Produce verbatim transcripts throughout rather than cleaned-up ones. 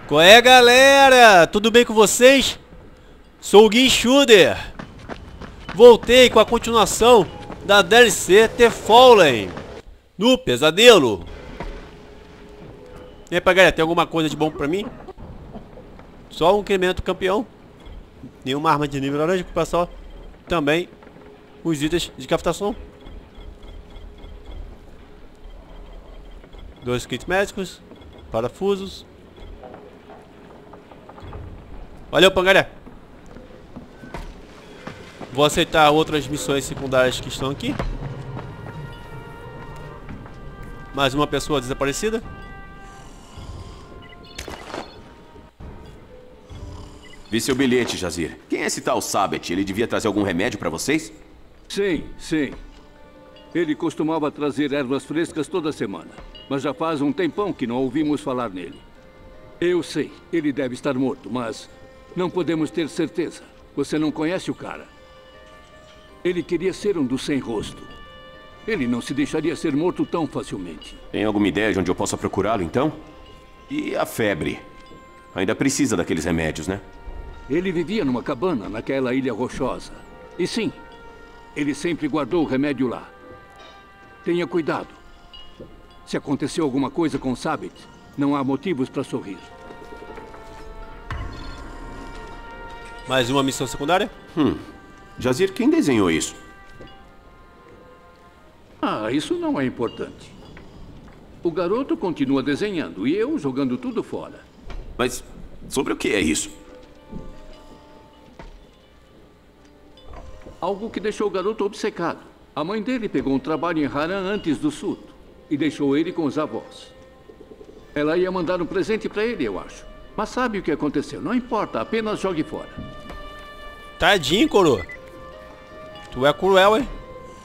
Qual é, galera? Tudo bem com vocês? Sou o Guinchuder. Voltei com a continuação da D L C The Fallen no Pesadelo. E aí, galera, tem alguma coisa de bom pra mim? Só um incremento campeão. Nenhuma arma de nível laranja, pessoal. Também os itens de captação. Dois kits médicos, parafusos. Valeu, Pangaré. Vou aceitar outras missões secundárias que estão aqui. Mais uma pessoa desaparecida. Vi seu bilhete, Jazir. Quem é esse tal Sabet? Ele devia trazer algum remédio pra vocês? Sim, sim. Ele costumava trazer ervas frescas toda semana. Mas já faz um tempão que não ouvimos falar nele. Eu sei, ele deve estar morto, mas não podemos ter certeza. Você não conhece o cara. Ele queria ser um dos sem rosto. Ele não se deixaria ser morto tão facilmente. Tem alguma ideia de onde eu possa procurá-lo, então? E a febre? Ainda precisa daqueles remédios, né? Ele vivia numa cabana naquela ilha rochosa. E sim, ele sempre guardou o remédio lá. Tenha cuidado. Se aconteceu alguma coisa com Sabet, não há motivos para sorrir. Mais uma missão secundária? Hum. Jazir, quem desenhou isso? Ah, isso não é importante. O garoto continua desenhando e eu jogando tudo fora. Mas sobre o que é isso? Algo que deixou o garoto obcecado. A mãe dele pegou um trabalho em Haran antes do surto e deixou ele com os avós. Ela ia mandar um presente para ele, eu acho. Mas sabe o que aconteceu? Não importa, apenas jogue fora. Tadinho, coroa. Tu é cruel, hein?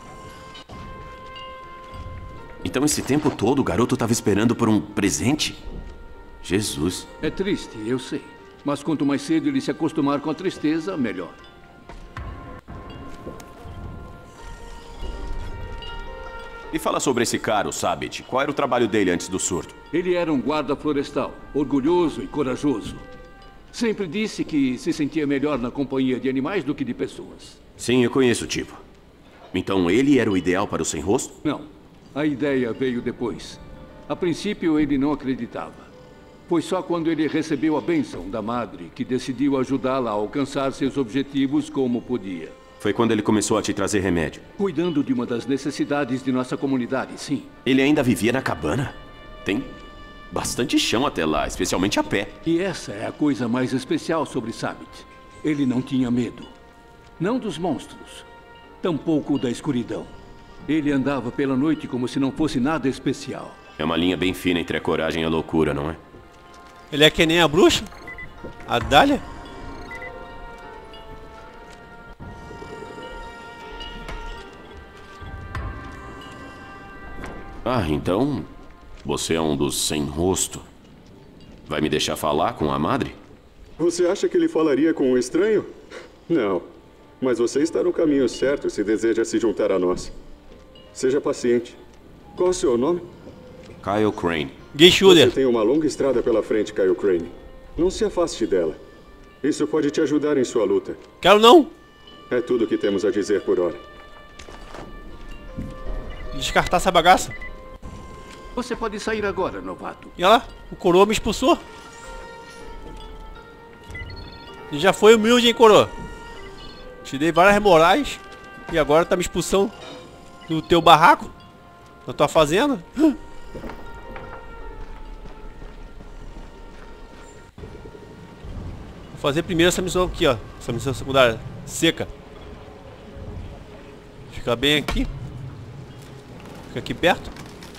Então esse tempo todo o garoto estava esperando por um presente? Jesus. É triste, eu sei. Mas quanto mais cedo ele se acostumar com a tristeza, melhor. E fala sobre esse cara, o Sabet. Qual era o trabalho dele antes do surto? Ele era um guarda florestal, orgulhoso e corajoso. Sempre disse que se sentia melhor na companhia de animais do que de pessoas. Sim, eu conheço o tipo. Então ele era o ideal para o sem rosto? Não. A ideia veio depois. A princípio ele não acreditava. Foi só quando ele recebeu a bênção da madre que decidiu ajudá-la a alcançar seus objetivos como podia. Foi quando ele começou a te trazer remédio? Cuidando de uma das necessidades de nossa comunidade, sim. Ele ainda vivia na cabana? Tem bastante chão até lá, especialmente a pé. E essa é a coisa mais especial sobre Sabet. Ele não tinha medo. Não dos monstros, tampouco da escuridão. Ele andava pela noite como se não fosse nada especial. É uma linha bem fina entre a coragem e a loucura, não é? Ele é que nem a bruxa? A Dália? Ah, então você é um dos sem rosto. Vai me deixar falar com a madre? Você acha que ele falaria com um estranho? Não. Mas você está no caminho certo se deseja se juntar a nós. Seja paciente. Qual é o seu nome? Kyle Crane. Guinchuder. Você tem uma longa estrada pela frente, Kyle Crane. Não se afaste dela. Isso pode te ajudar em sua luta. Quero não. É tudo o que temos a dizer por hora. Descartar essa bagaça. Você pode sair agora, novato. E olha lá, o coroa me expulsou. E já foi humilde, hein, coroa? Te dei várias morais e agora tá me expulsando do teu barraco, da tua fazenda. Vou fazer primeiro essa missão aqui, ó. Essa missão secundária, seca. Fica bem aqui. Fica aqui perto.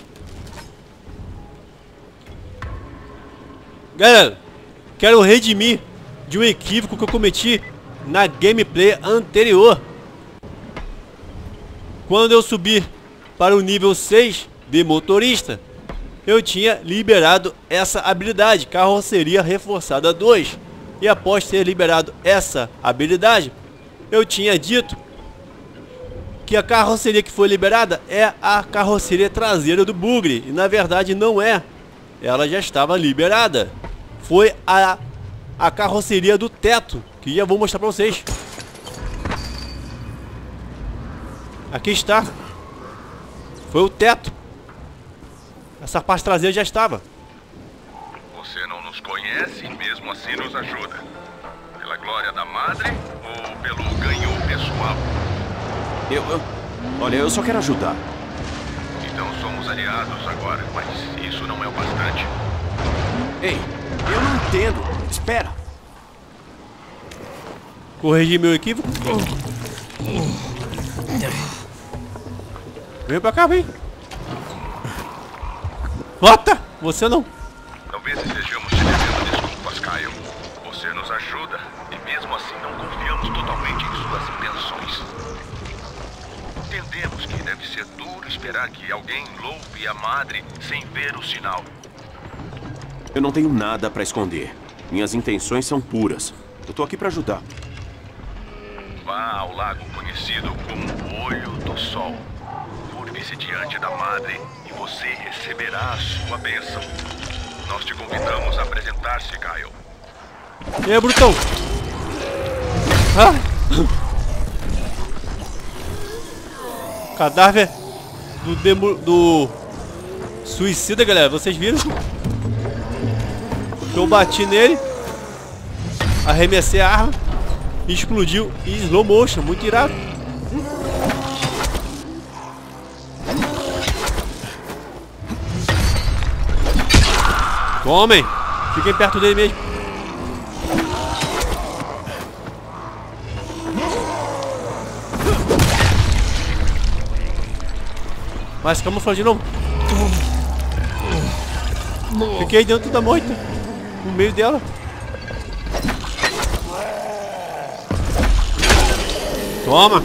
Galera, quero redimir de um equívoco que eu cometi na gameplay anterior. Quando eu subi para o nível seis de motorista, eu tinha liberado essa habilidade, carroceria reforçada dois. E após ter liberado essa habilidade, eu tinha dito que a carroceria que foi liberada é a carroceria traseira do bugre. E na verdade não é. Ela já estava liberada. foi a, a carroceria do teto, que já vou mostrar pra vocês. Aqui está. Foi o teto. Essa parte traseira já estava. Você não nos conhece e mesmo assim nos ajuda. Pela glória da madre ou pelo ganho pessoal? Eu, eu... Olha, eu só quero ajudar. Então somos aliados agora, mas isso não é o bastante. Ei, eu não entendo. Espera. Corrigir meu equívoco. Vem pra cá, vem. Rota! Você não. Talvez estejamos te devendo desculpas, Kyle. Você nos ajuda e mesmo assim não confiamos totalmente em suas intenções. Entendemos que deve ser duro esperar que alguém louve a madre sem ver o sinal. Eu não tenho nada pra esconder. Minhas intenções são puras. Eu tô aqui pra ajudar. Vá ao lago conhecido como o Olho do Sol. Curve-se diante da madre e você receberá a sua bênção. Nós te convidamos a apresentar-se, Kyle. E aí, Brutão? Ah! Cadáver do, demo, do suicida, galera. Vocês viram? Eu bati nele, arremessei a arma e explodiu em slow motion. Muito irado. Tomem! Fiquem perto dele mesmo. Mas camufla de novo. Fiquei dentro da moita, no meio dela. Toma!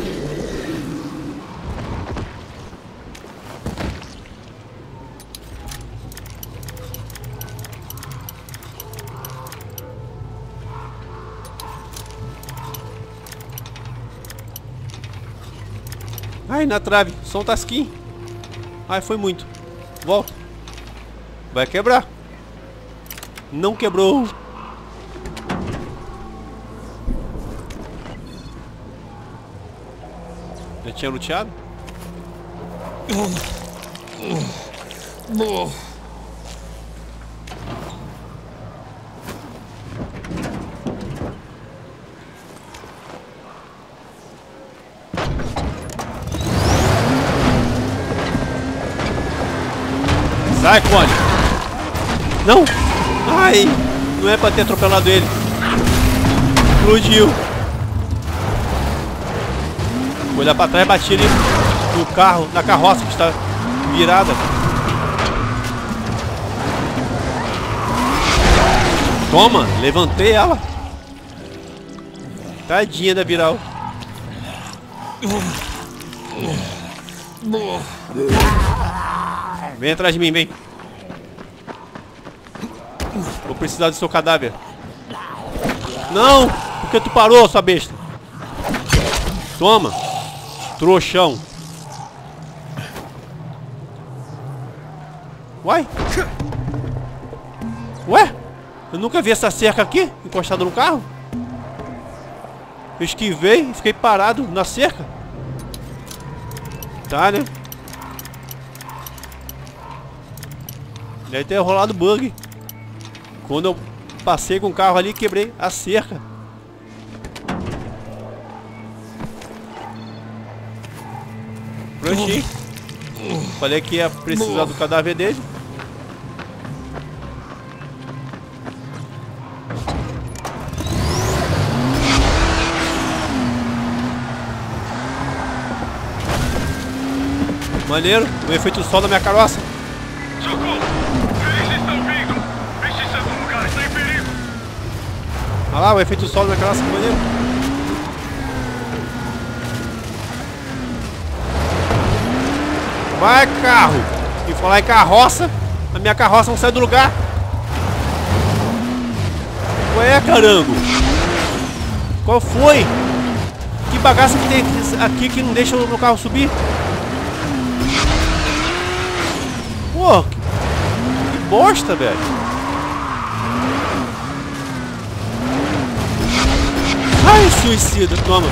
Ai, na trave, só um tasquinho. Ai, foi muito. Volta. Vai quebrar. Não quebrou. Já tinha luteado? Sai, Cone! Não! Ai! Não é pra ter atropelado ele. Explodiu. Vou olhar pra trás e bati ali no carro, na carroça que está virada. Toma! Levantei ela. Tadinha da Viral. Vem atrás de mim, vem. Vou precisar do seu cadáver. Não! Por que tu parou, sua besta? Toma! Trouxão. Uai? Ué? Eu nunca vi essa cerca aqui, encostada no carro. Eu esquivei e fiquei parado na cerca. Tá, né? Deve ter rolado bug. Quando eu passei com o carro ali, quebrei a cerca. Prontinho. Falei que ia precisar do cadáver dele. Maneiro, o efeito sol da minha carroça. Socorro! Eles estão vindo! Este santo lugar está em perigo! Olha lá, o efeito sol da minha carroça, que maneiro. Vai, carro! E falar em carroça, a minha carroça não sai do lugar. Ué, carango! Qual foi? Que bagaça que tem aqui que não deixa o meu carro subir? Pô, que, que bosta, velho. suicida, toma.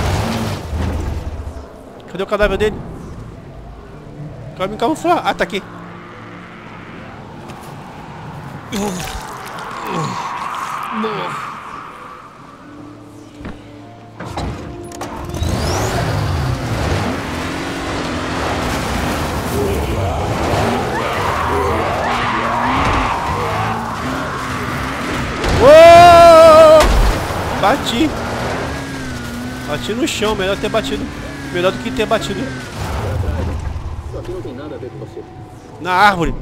Cadê o cadáver dele? Quero me camuflar. Ah, tá aqui. Uou! Bati. Bati no chão, melhor ter batido. Melhor do que ter batido Aqui não tem nada a ver com você. na árvore.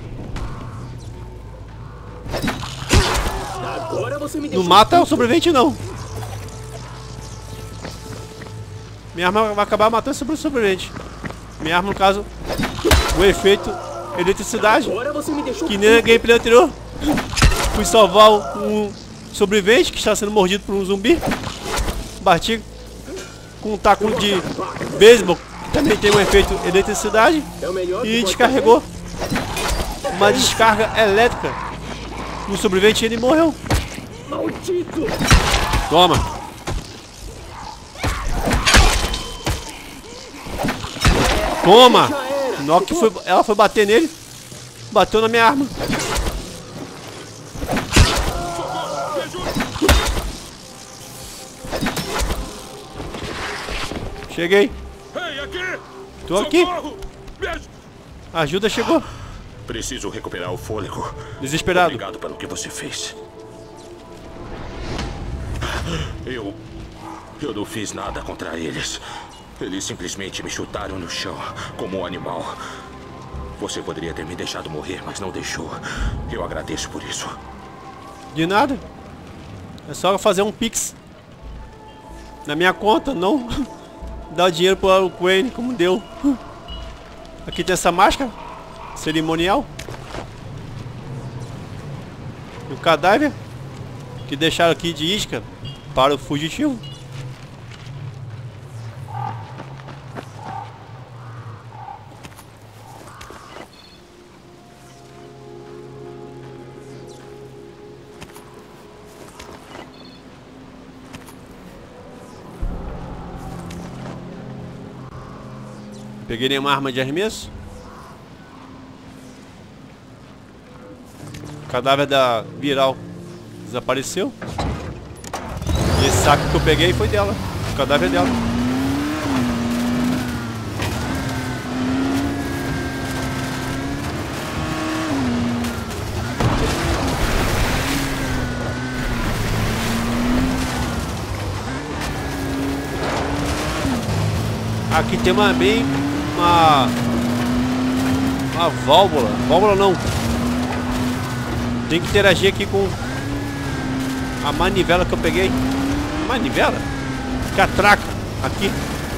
Agora você me Não deixou mata o sobrevivente, não. Minha arma vai acabar matando sobre o sobrevivente. Minha arma, no caso, o efeito eletricidade, Agora você me deixou que nem a gameplay anterior. Fui salvar um sobrevivente que está sendo mordido por um zumbi. Bati com um taco de beisebol, que também tem um efeito eletricidade, É o melhor que e pode descarregou uma descarga elétrica no sobrevivente e ele morreu. fazer. Maldito! Toma. Toma. Já era. Nock foi, ela foi bater nele, bateu na minha arma. Cheguei. Ei, aqui! Tô aqui. Socorro! Me aj- A ajuda chegou. Preciso recuperar o fôlego. Desesperado. Obrigado pelo que você fez. Eu... Eu não fiz nada contra eles. Eles simplesmente me chutaram no chão, como um animal. Você poderia ter me deixado morrer, mas não deixou. Eu agradeço por isso. De nada. É só fazer um pix na minha conta, não dar o dinheiro pro Queen como deu. Aqui tem essa máscara cerimonial. E o cadáver que deixaram aqui de isca para o fugitivo. Peguei nenhuma arma de arremesso. O cadáver da Viral desapareceu. E esse saco que eu peguei foi dela. O cadáver dela. Aqui tem uma bem uma uma válvula, válvula não. Tem que interagir aqui com a manivela que eu peguei. Manivela? Catraca aqui.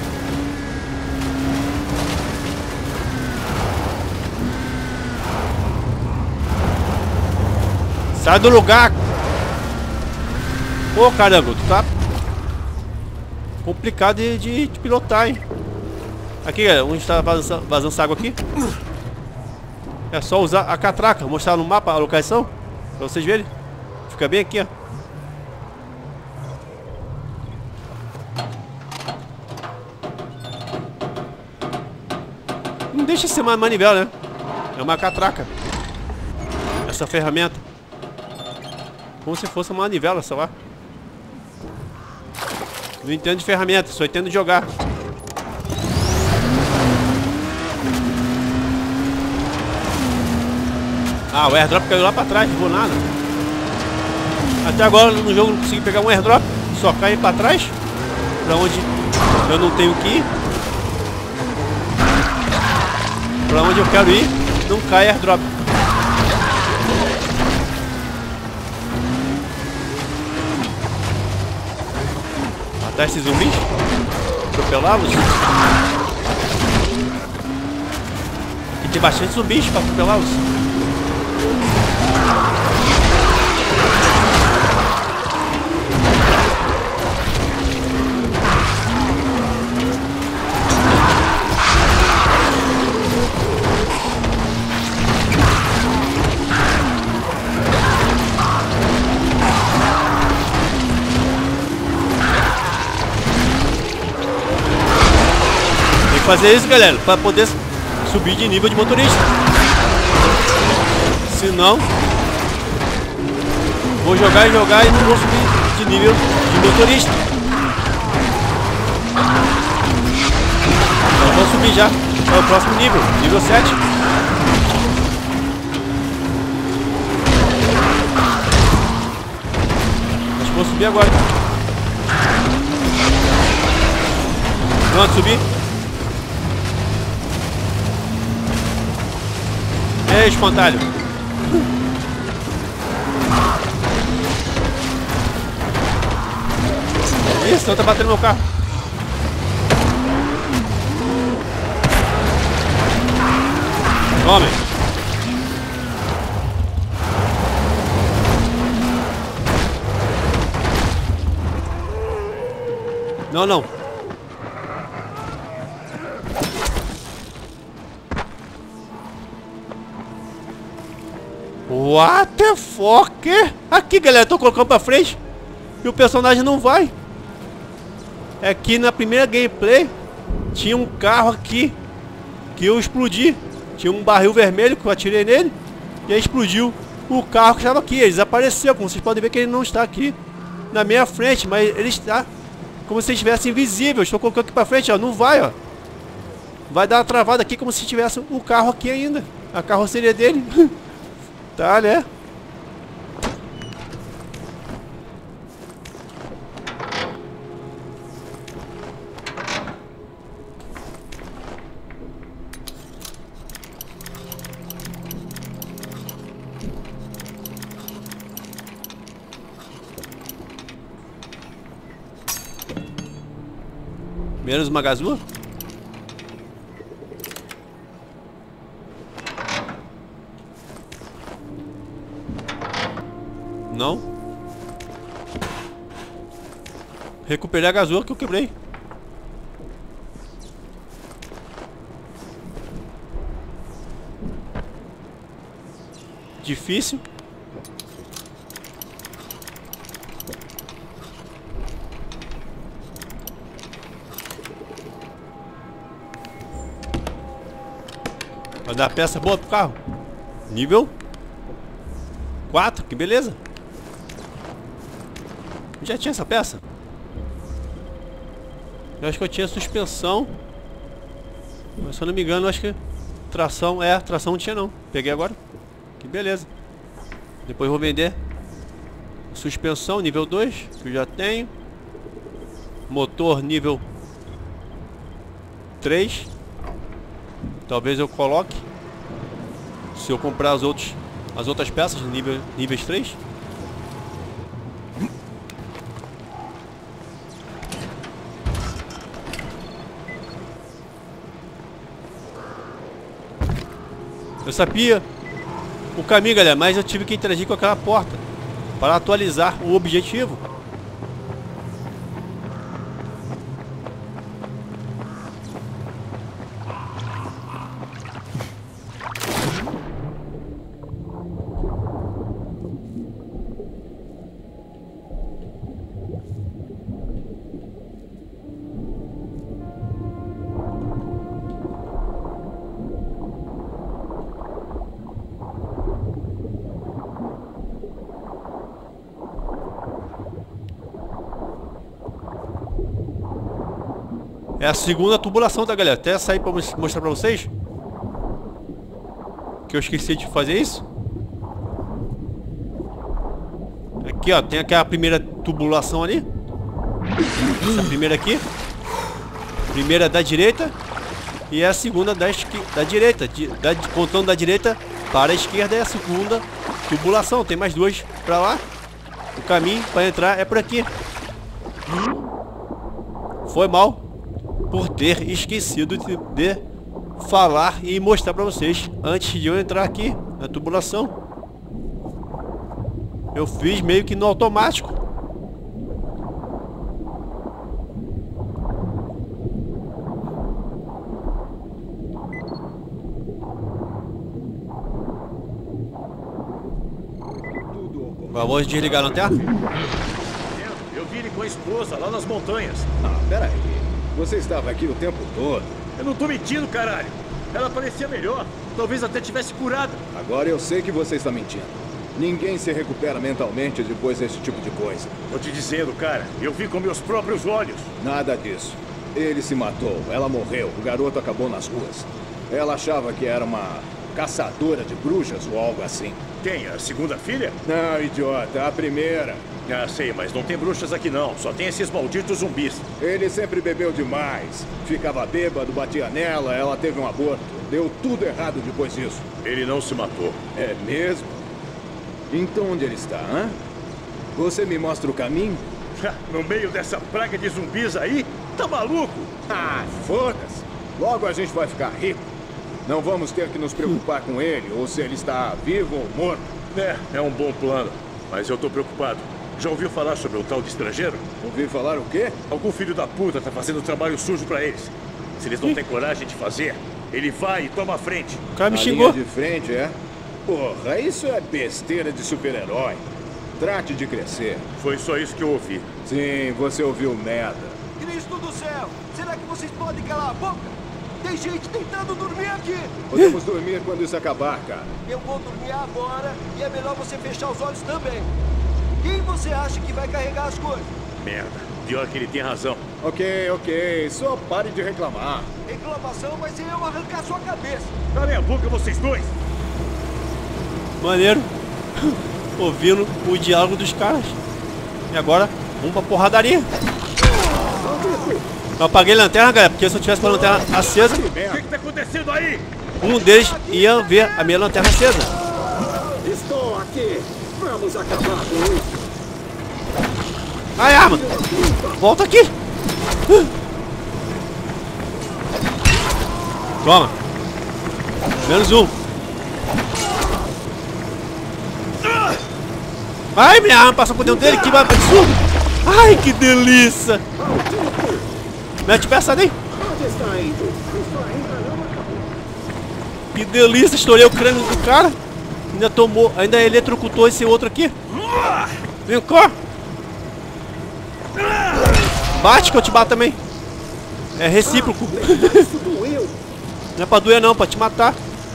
Sai do lugar. Pô, caramba, tu tá complicado de, de, de pilotar, hein? Aqui, galera, onde está vazando, vazando essa água aqui? É só usar a catraca, mostrar no mapa a localização, pra vocês verem. Fica bem aqui, ó. Não deixa de ser uma manivela, né? É uma catraca. Essa ferramenta. Como se fosse uma manivela, sei lá. Não entendo de ferramenta, só entendo de jogar. Ah, o airdrop caiu lá pra trás, não vou nada. Até agora no jogo não consegui pegar um airdrop. Só cai pra trás, pra onde eu não tenho que ir. Pra onde eu quero ir, não cai airdrop. Matar esses zumbis, atropelá-los. Aqui tem bastante zumbis pra atropelá-los. fazer isso, galera, para poder subir de nível de motorista. Se não, vou jogar e jogar e não vou subir de nível de motorista. Então vou subir já para o próximo nível, nível sete. Acho que vou subir agora. Pronto, subi. Ei, espantalho. Isso, senão tá batendo no meu carro. Homem. Não, não. What the fuck? Aqui, galera, tô colocando pra frente e o personagem não vai. Aqui na primeira gameplay tinha um carro aqui que eu explodi. Tinha um barril vermelho que eu atirei nele e aí explodiu o carro que estava aqui. Ele desapareceu, como vocês podem ver que ele não está aqui na minha frente, mas ele está como se estivesse invisível. Estou colocando aqui pra frente, ó, não vai, ó. Vai dar uma travada aqui como se tivesse o carro aqui ainda. A carroceria dele. Tá, né? Menos uma gazua? Não. Recuperei a gazua que eu quebrei. Difícil. Vai dar peça boa pro carro. Nível quatro, que beleza. Já tinha essa peça? Eu acho que eu tinha suspensão. Mas se eu não me engano, eu acho que tração, é, tração não tinha não. Peguei agora. Que beleza. Depois vou vender suspensão nível dois, que eu já tenho. Motor nível três. Talvez eu coloque, se eu comprar as, outros, as outras peças nível, níveis três. Eu sabia o caminho, galera, mas eu tive que interagir com aquela porta para atualizar o objetivo. É a segunda tubulação, tá, galera? Até sair pra mostrar pra vocês que eu esqueci de fazer isso. Aqui, ó, tem aquela primeira tubulação ali. Essa primeira aqui. Primeira da direita. E a segunda da, da direita de, da, contando da direita para a esquerda é a segunda tubulação. Tem mais duas pra lá. O caminho para entrar é por aqui. Foi mal por ter esquecido de, de falar e mostrar para vocês antes de eu entrar aqui na tubulação. Eu fiz meio que no automático. Vamos desligar a lanterna? Eu vi ele com a esposa lá nas montanhas. Ah, peraí. Você estava aqui o tempo todo. Eu não tô mentindo, caralho. Ela parecia melhor. Talvez até tivesse curado. Agora eu sei que você está mentindo. Ninguém se recupera mentalmente depois desse tipo de coisa. Tô te dizendo, cara. Eu vi com meus próprios olhos. Nada disso. Ele se matou, ela morreu, o garoto acabou nas ruas. Ela achava que era uma caçadora de bruxas ou algo assim. Quem? A segunda filha? Não, idiota, a primeira. Ah, sei, mas não tem bruxas aqui não. Só tem esses malditos zumbis. Ele sempre bebeu demais. Ficava bêbado, batia nela, ela teve um aborto. Deu tudo errado depois disso. Ele não se matou. É mesmo? Então onde ele está, hã? Você me mostra o caminho? No meio dessa praga de zumbis aí? Tá maluco? Ah, foda-se. Logo a gente vai ficar rico. Não vamos ter que nos preocupar com ele, ou se ele está vivo ou morto. É, é um bom plano. Mas eu tô preocupado. Já ouviu falar sobre o tal de estrangeiro? Ouviu falar o quê? Algum filho da puta tá fazendo trabalho sujo pra eles. Se eles não têm coragem de fazer, ele vai e toma a frente. O cara me A xingou. linha de frente, é? Porra, isso é besteira de super-herói. Trate de crescer. Foi só isso que eu ouvi. Sim, você ouviu merda. Cristo do céu! Será que vocês podem calar a boca? Tem gente tentando dormir aqui! Podemos dormir quando isso acabar, cara. Eu vou dormir agora e é melhor você fechar os olhos também. Quem você acha que vai carregar as coisas? Merda. Pior que ele tem razão. Ok, ok. Só pare de reclamar. Reclamação vai ser eu arrancar sua cabeça. Calem a boca, vocês dois! Maneiro. Ouvindo o diálogo dos caras. E agora, vamos pra porradaria. Eu apaguei a lanterna, galera, porque se eu tivesse com a lanterna acesa, O que que tá acontecendo aí? um deles ia ver a minha lanterna acesa. Estou aqui. Vamos acabar com isso. Ai, arma! Volta aqui! Toma! Menos um! Ai, minha arma passou por dentro dele, que absurdo! Ai, que delícia! Mete peça aí! Onde está indo? Isso ainda não acabou. Que delícia! Estourei o crânio do cara! Ainda tomou, ainda eletrocutou esse outro aqui! Vem cá! Bate que eu te bato também! É recíproco! Isso doeu. Não é pra doer não, pra te matar!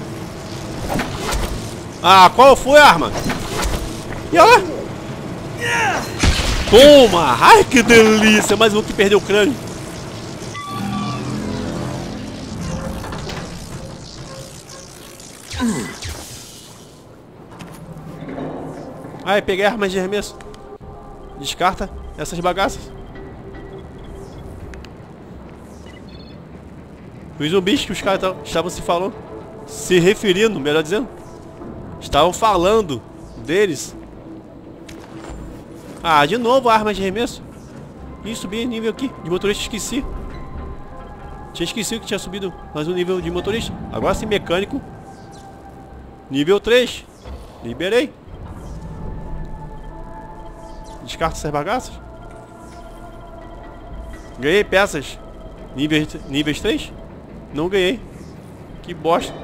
Ah, qual foi a arma? E olha lá! Toma! Ai, que delícia! Mais um que perdeu o crânio. Ai, peguei armas de arremesso. Descarta essas bagaças. Os zumbis que os caras estavam se falando, se referindo, melhor dizendo, estavam falando deles. Ah, de novo armas de arremesso. Ih, subi nível aqui de motorista, esqueci. Tinha esquecido que tinha subido mais um nível de motorista. Agora sim, mecânico. Nível três. Liberei. Descarta essas bagaças. Ganhei peças. Níveis, níveis três? Não ganhei. Que bosta.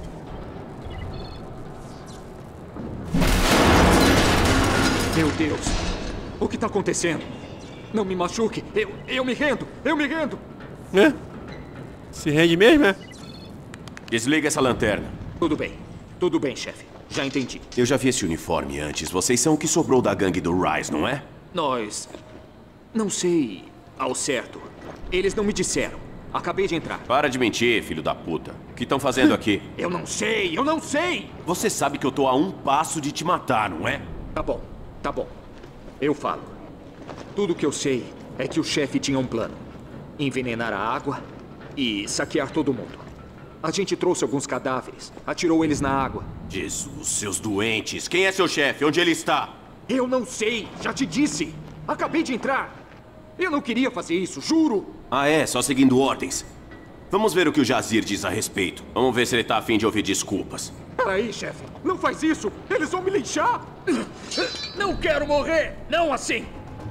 Meu Deus. O que está acontecendo? Não me machuque. Eu, eu me rendo. Eu me rendo. É? Se rende mesmo, é? Desliga essa lanterna. Tudo bem. Tudo bem, chefe. Já entendi. Eu já vi esse uniforme antes. Vocês são o que sobrou da gangue do Rise, não é? Nós... Não sei ao certo. Eles não me disseram. Acabei de entrar. Para de mentir, filho da puta. O que estão fazendo aqui? Eu não sei. Eu não sei. Você sabe que eu tô a um passo de te matar, não é? Tá bom. Tá bom. Eu falo. Tudo que eu sei é que o chefe tinha um plano. Envenenar a água e saquear todo mundo. A gente trouxe alguns cadáveres, atirou eles na água. Jesus, seus doentes. Quem é seu chefe? Onde ele está? Eu não sei, já te disse. Acabei de entrar. Eu não queria fazer isso, juro. Ah, é? Só seguindo ordens. Vamos ver o que o Jazir diz a respeito. Vamos ver se ele tá a fim de ouvir desculpas. Peraí, chefe. Não faz isso. Eles vão me linchar. Não quero morrer. Não assim.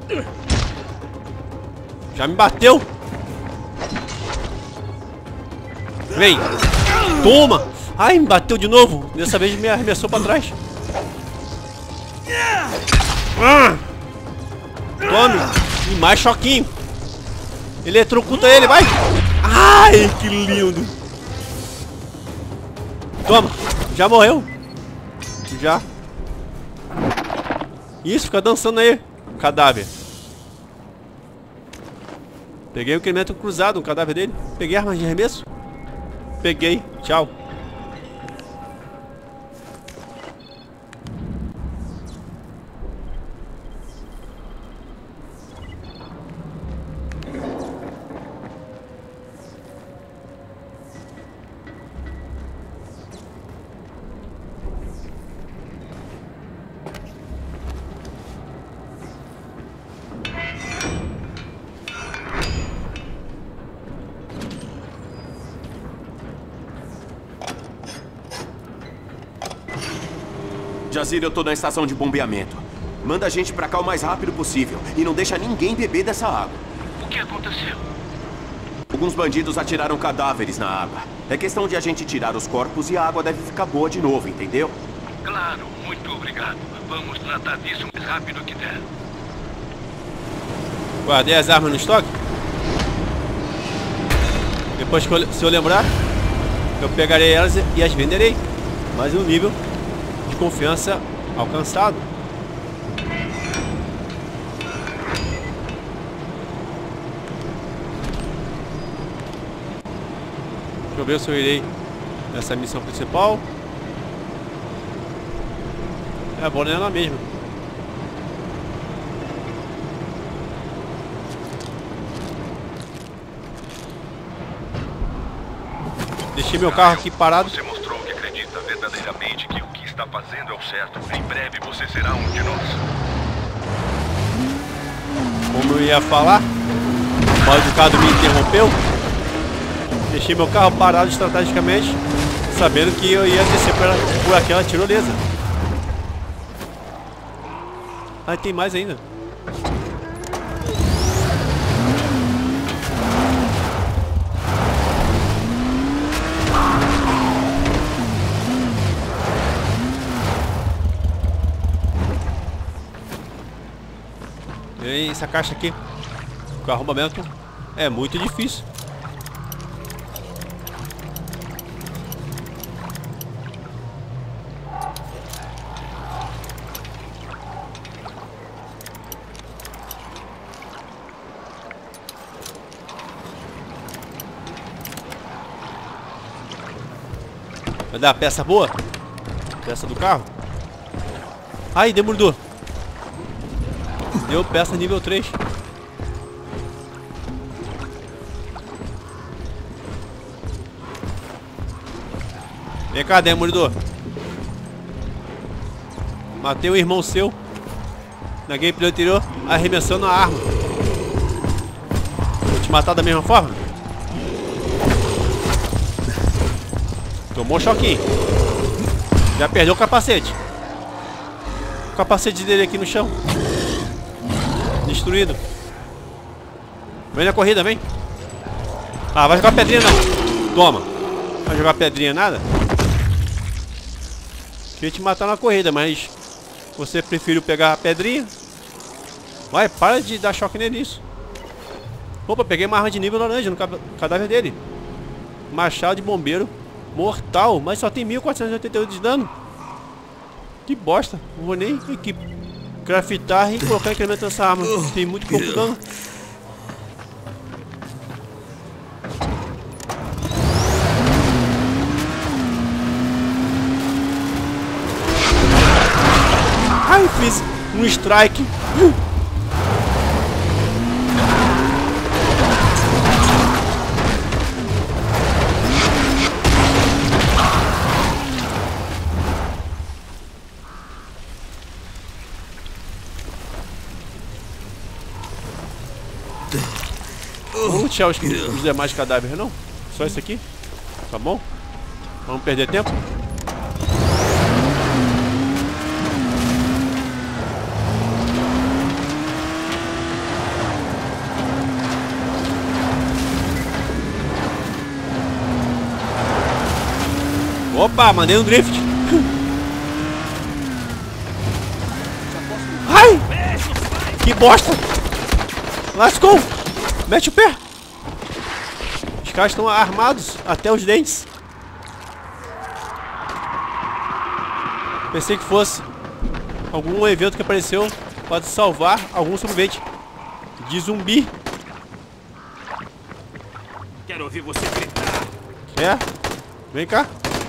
Já me bateu. Vem. Toma. Ai, me bateu de novo. Dessa vez me arremessou pra trás. Ah. Tome. E mais choquinho. Eletrocuta ele, vai. Ai, que lindo. Toma, já morreu. Já. Isso, fica dançando aí, cadáver. Peguei o incremento cruzado, um cadáver dele. Peguei armas de arremesso. Peguei, tchau. Jazir, eu tô na estação de bombeamento. Manda a gente pra cá o mais rápido possível. E não deixa ninguém beber dessa água. O que aconteceu? Alguns bandidos atiraram cadáveres na água. É questão de a gente tirar os corpos e a água deve ficar boa de novo, entendeu? Claro, muito obrigado. Vamos tratar disso o mais rápido que der. Guardei as armas no estoque. Depois que eu, se eu lembrar, eu pegarei elas e as venderei. Mas no nível de confiança alcançado. Deixa eu ver se eu irei nessa missão principal. É bom nela mesmo. Deixei meu carro aqui parado. Você mostrou que acredita verdadeiramente que o que está fazendo é o certo. Em breve você será um de nós. Como eu ia falar, o mal educado me interrompeu. Deixei meu carro parado estrategicamente, sabendo que eu ia descer por, por aquela tirolesa. Ah, tem mais ainda. E essa caixa aqui com arrombamento é muito difícil. Vai dar peça boa? Peça do carro? Ai, demolidor. Deu peça nível três. Vem cá, demolidor. Matei o irmão seu na gameplay anterior, arremessando a arma. Vou te matar da mesma forma? Tomou um choquinho. Já perdeu o capacete. O capacete dele aqui no chão. Destruído. Vem na corrida, vem. Ah, vai jogar pedrinha não. Toma. Vai jogar pedrinha nada? Queria te matar na corrida, mas você preferiu pegar a pedrinha. Vai, para de dar choque nele isso. Opa, peguei uma arma de nível laranja no cadáver dele. Machado de bombeiro mortal, mas só tem mil quatrocentos e oitenta e oito de dano. Que bosta. Não vou nem aqui craftar e colocar incremento nessa arma. Tem muito pouco dano. Ai, fiz um strike. Uh. Vamos lutear os, os demais cadáveres, não? Só esse aqui? Tá bom? Vamos perder tempo? Opa, mandei um drift. Ai! Que bosta! Lascou! Mete o pé! caras estão armados até os dentes. Pensei que fosse algum evento que apareceu para salvar algum sobrevivente de zumbi. Quero ouvir você gritar. É? Vem cá.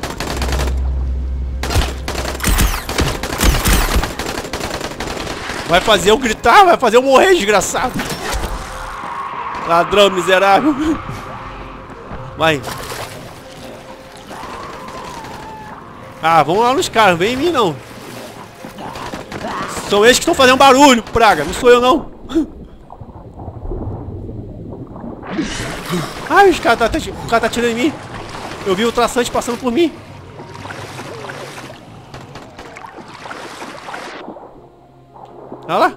Vai fazer eu gritar? Vai fazer eu morrer, desgraçado. Ladrão miserável. Vai. Ah, vamos lá nos caras. Vem em mim, não. São eles que estão fazendo barulho, praga. Não sou eu, não. Ai, os caras tá, tá, o cara tá atirando em mim. Eu vi o traçante passando por mim. Olha lá.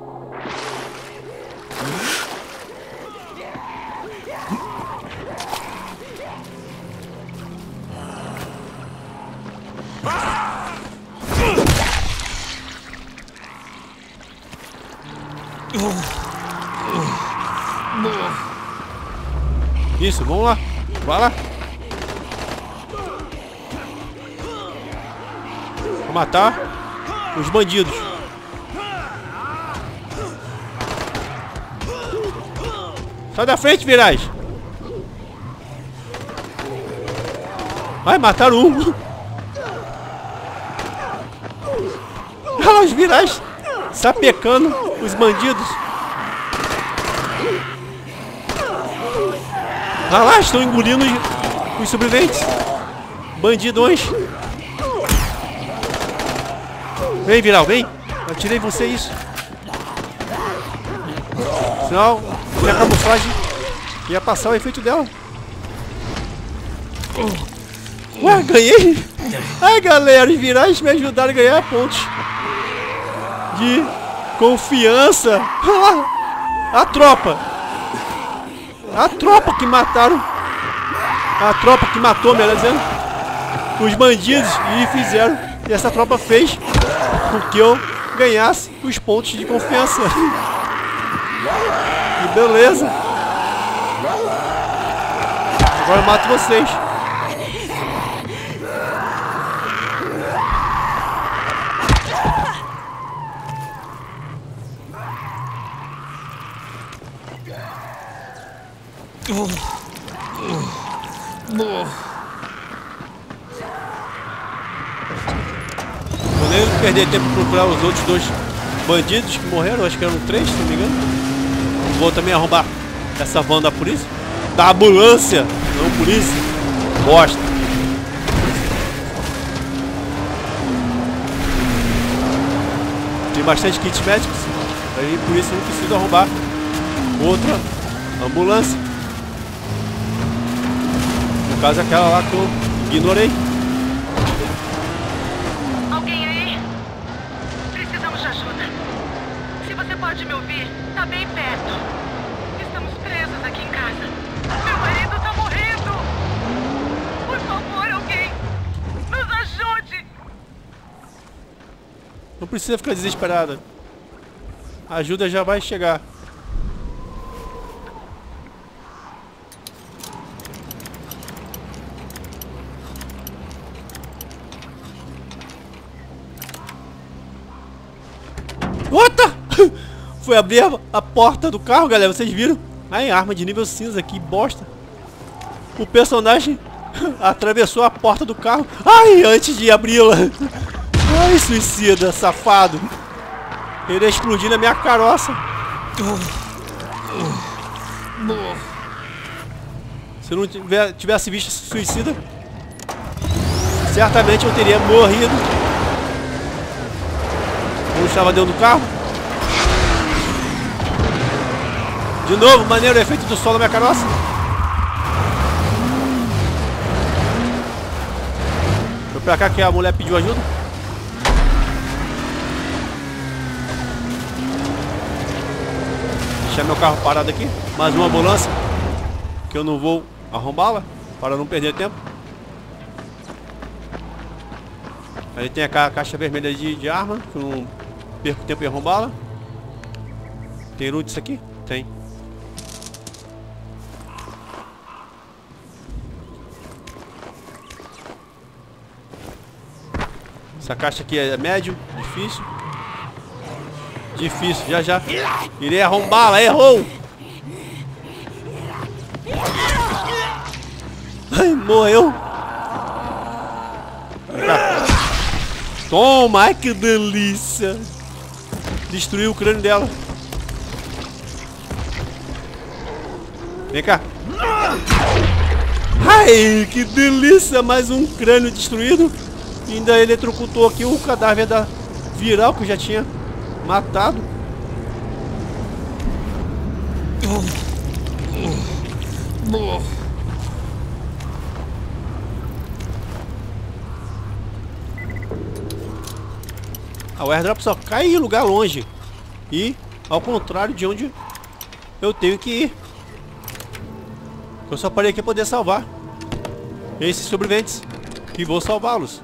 Isso, vamos lá. Vai lá. Vou matar os bandidos. Sai da frente, Virais. Vai, mataram um. Olha os Virais sapecando os bandidos. Olha lá, estão engolindo os, os sobreviventes. Bandidões. Vem, Viral, vem. Eu tirei você isso. Senão, minha camuflagem ia passar o efeito dela. Ué, ganhei. Ai, galera, os Virais me ajudaram a ganhar pontos de confiança. A tropa. A tropa que mataram. A tropa que matou, melhor dizendo, os bandidos e fizeram. E essa tropa fez com que eu ganhasse os pontos de confiança. Que beleza. Agora eu mato vocês. Vou nem perder tempo pra procurar os outros dois bandidos que morreram. Acho que eram três, se não me engano. Vou também arrombar essa van da polícia. Da ambulância, não polícia. Bosta. Tem bastante kits médicos. Aí por isso eu não preciso arrombar outra ambulância. No caso aquela lá que eu ignorei. Alguém aí? Precisamos de ajuda. Se você pode me ouvir, tá bem perto. Estamos presos aqui em casa. Meu marido tá morrendo. Por favor, alguém, nos ajude. Não precisa ficar desesperada. A ajuda já vai chegar. Ota! Foi abrir a, a porta do carro, galera. Vocês viram? Ai, arma de nível cinza, que bosta. O personagem atravessou a porta do carro. Ai, antes de abri-la. Ai, suicida, safado. Ele ia explodir na minha carroça. Se eu não tiver, tivesse visto esse suicida, certamente eu teria morrido. Eu estava dentro do carro. De novo, maneiro o efeito do sol na minha carroça. Foi pra cá que a mulher pediu ajuda. Deixar meu carro parado aqui. Mais uma ambulância, que eu não vou arrombá-la para não perder tempo. Aí tem a ca caixa vermelha de, de arma, que eu não perco tempo em arrombá-la. Tem loot isso aqui? Tem. Essa caixa aqui é médio, difícil. Difícil, já já. Irei arrombá-la, errou! Ai, morreu! Toma, ai que delícia! Destruiu o crânio dela. Vem cá. Ai, que delícia! Mais um crânio destruído. E ainda eletrocutou aqui o cadáver da Viral que eu já tinha matado. Ah, o airdrop só cai em lugar longe. E ao contrário de onde eu tenho que ir. Eu só parei aqui para poder salvar esses sobreviventes. E vou salvá-los.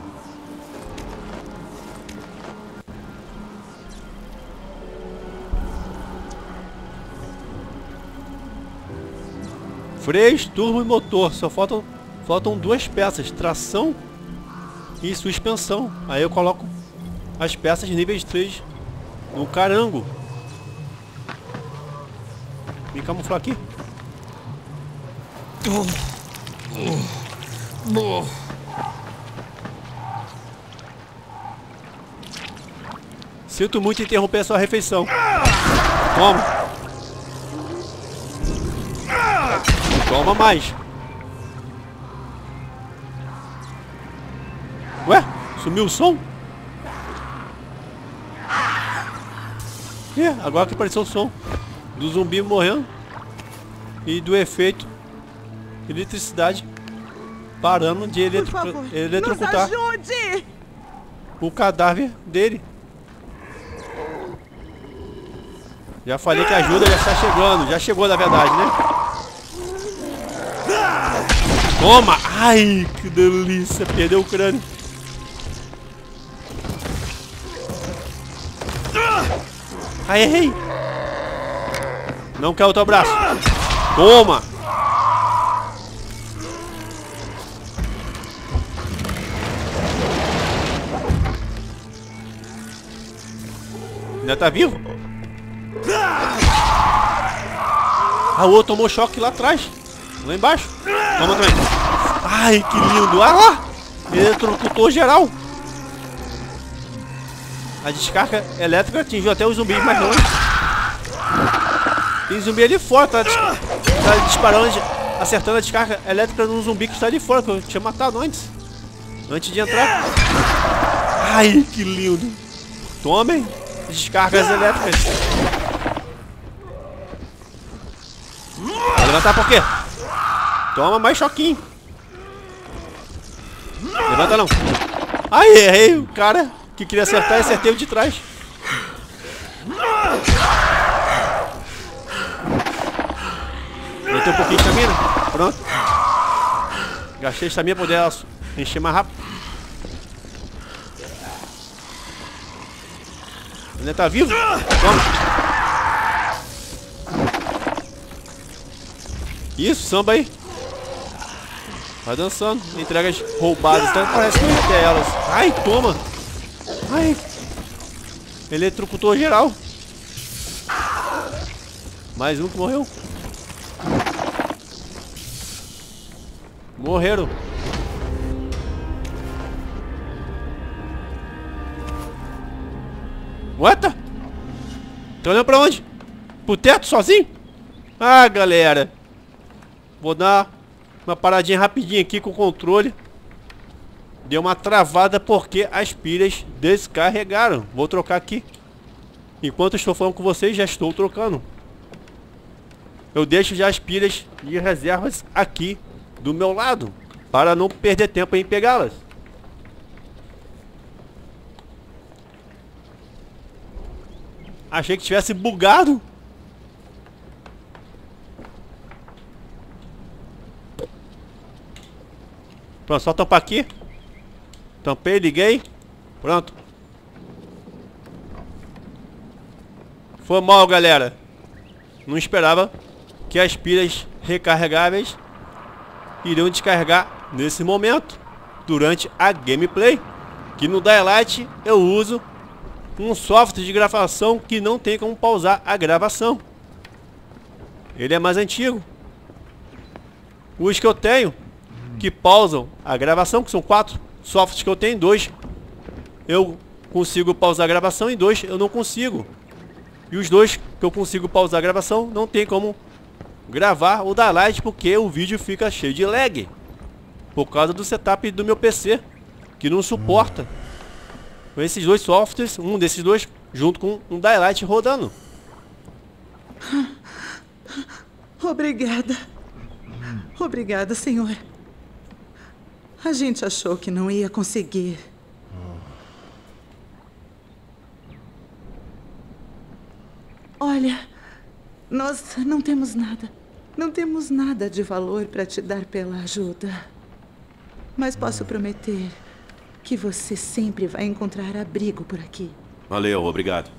Freios, turbo e motor. Só faltam, faltam duas peças. Tração e suspensão. Aí eu coloco as peças níveis três no carango. Me camuflar aqui. Sinto muito interromper a sua refeição. Toma. Toma mais. Ué? Sumiu o som? É, agora que apareceu o som do zumbi morrendo e do efeito eletricidade parando de eletro favor, eletrocutar o cadáver dele. Já falei que a ajuda já está chegando, já chegou na verdade, né? Toma! Ai, que delícia! Perdeu o crânio. Ai, errei! Não quer o teu braço. Toma! Ainda tá vivo? Ah, o outro tomou choque lá atrás. Lá embaixo. Toma também. Ai, que lindo. Ah lá! Eletrocutou geral. A descarga elétrica atingiu até os zumbis mais longe. Tem zumbi ali fora. Tá, dis tá disparando, acertando a descarga elétrica num zumbi que está ali fora. Que eu tinha matado antes. Antes de entrar. Ai, que lindo. Tomem descargas elétricas. Vai levantar por quê? Toma mais choquinho. Levanta não. Ai, errei. O cara que queria acertar e acertei o de trás. Meteu um pouquinho de estamina. Pronto. Gastei estamina para poder encher mais rápido. Ainda tá vivo? Toma. Isso, samba aí. Vai dançando. Entregas roubadas. Então parece que eu ia até elas. Ai, toma. Ai. Eletrocutou geral. Mais um que morreu. Morreram. What? Tá olhando pra onde? Pro teto sozinho? Ah, galera. Vou dar uma paradinha rapidinho aqui com o controle. Deu uma travada porque as pilhas descarregaram. Vou trocar aqui. Enquanto estou falando com vocês, já estou trocando. Eu deixo já as pilhas de reservas aqui do meu lado, para não perder tempo em pegá-las. Achei que tivesse bugado. Pronto, só tampar aqui. Tampei, liguei. Pronto. Foi mal, galera. Não esperava que as pilhas recarregáveis iriam descarregar nesse momento, durante a gameplay. que no Daylight eu uso um software de gravação que não tem como pausar a gravação. Ele é mais antigo. Os que eu tenho que pausam a gravação, que são quatro softwares que eu tenho, dois eu consigo pausar a gravação e dois eu não consigo. E os dois que eu consigo pausar a gravação não tem como gravar o Daylight, porque o vídeo fica cheio de lag por causa do setup do meu P C, que não suporta com esses dois softwares, um desses dois junto com um Daylight rodando. Obrigada. Obrigada, senhor. A gente achou que não ia conseguir. Olha, nós não temos nada. Não temos nada de valor para te dar pela ajuda. Mas posso prometer que você sempre vai encontrar abrigo por aqui. Valeu, obrigado.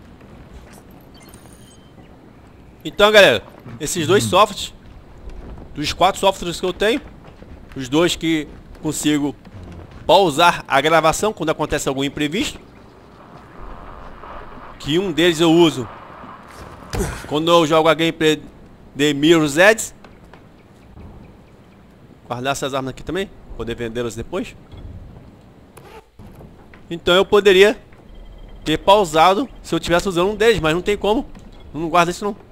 Então, galera, esses dois softwares, dos quatro softwares que eu tenho, os dois que consigo pausar a gravação quando acontece algum imprevisto, que um deles eu uso quando eu jogo a gameplay de Mirror's Edge. Guardar essas armas aqui também, poder vendê-las depois. Então eu poderia ter pausado se eu tivesse usando um deles, mas não tem como. Não guarda isso não.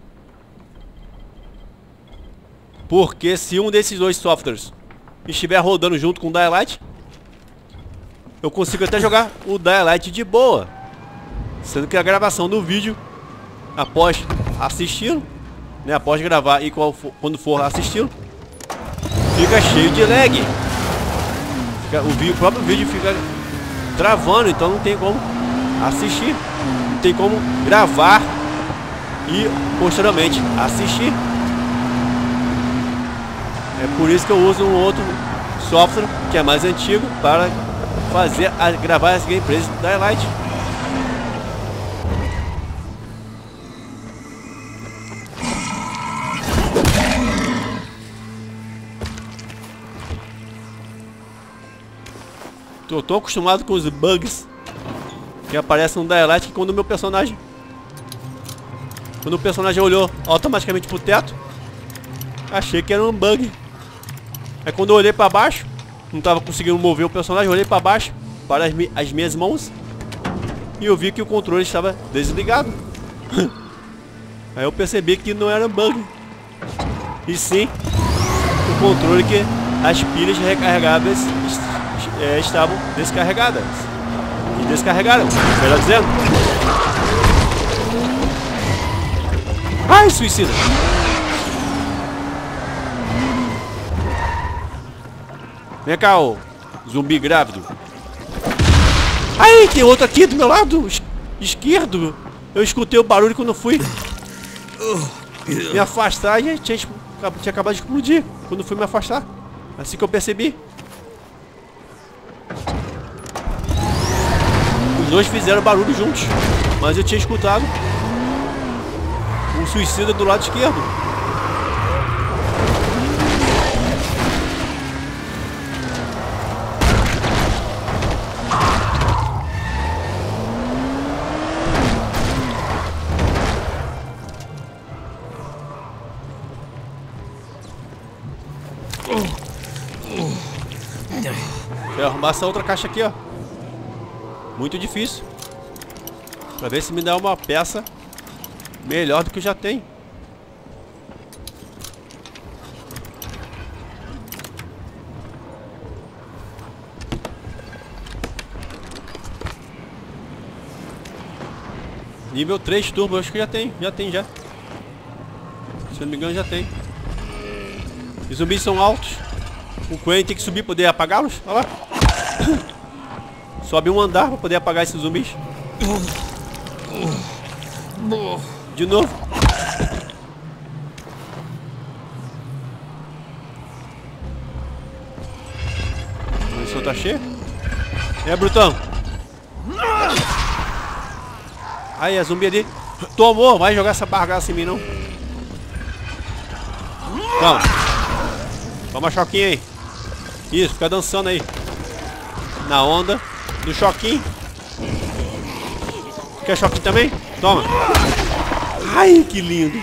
Porque se um desses dois softwares estiver rodando junto com o Daylight, eu consigo até jogar o Daylight de boa. Sendo que a gravação do vídeo, após assistir, né, após gravar e quando for assistir, fica cheio de lag. Fica, o, vídeo, o próprio vídeo fica travando, então não tem como assistir. Não tem como gravar e posteriormente assistir. É por isso que eu uso um outro software que é mais antigo para fazer a, gravar as gameplays da Daylight. Tô, tô acostumado com os bugs que aparecem no Daylight, que quando o meu personagem quando o personagem olhou automaticamente pro teto, achei que era um bug. Aí quando eu olhei pra baixo, não tava conseguindo mover o personagem, eu olhei pra baixo, para as, mi as minhas mãos, e eu vi que o controle estava desligado. Aí eu percebi que não era um bug, e sim o controle que as pilhas recarregáveis é, estavam descarregadas. E descarregaram, melhor dizendo. Ai, suicida! Vem cá, ô zumbi grávido. Ai, tem outro aqui do meu lado es esquerdo. Eu escutei o barulho quando eu fui me afastar e tinha, tinha acabado de explodir. Quando eu fui me afastar, assim que eu percebi. Os dois fizeram barulho juntos, mas eu tinha escutado um suicida do lado esquerdo. Quero arrumar essa outra caixa aqui, ó. Muito difícil. Pra ver se me dá uma peça melhor do que eu já tenho. Nível três turbo, eu acho que já tem. Já tem, já. Se eu não me engano, já tem. Os zumbis são altos. O Queen tem que subir pra poder apagá-los. Olha lá. Sobe um andar pra poder apagar esses zumbis. De novo. O senhor tá cheio? É, Brutão. Aí, a zumbi ali. Tomou, vai jogar essa bagaça em mim, não. Toma. Toma choquinho aí. Isso, fica dançando aí na onda. Do choquinho. Quer choquinho também? Toma. Ai, que lindo.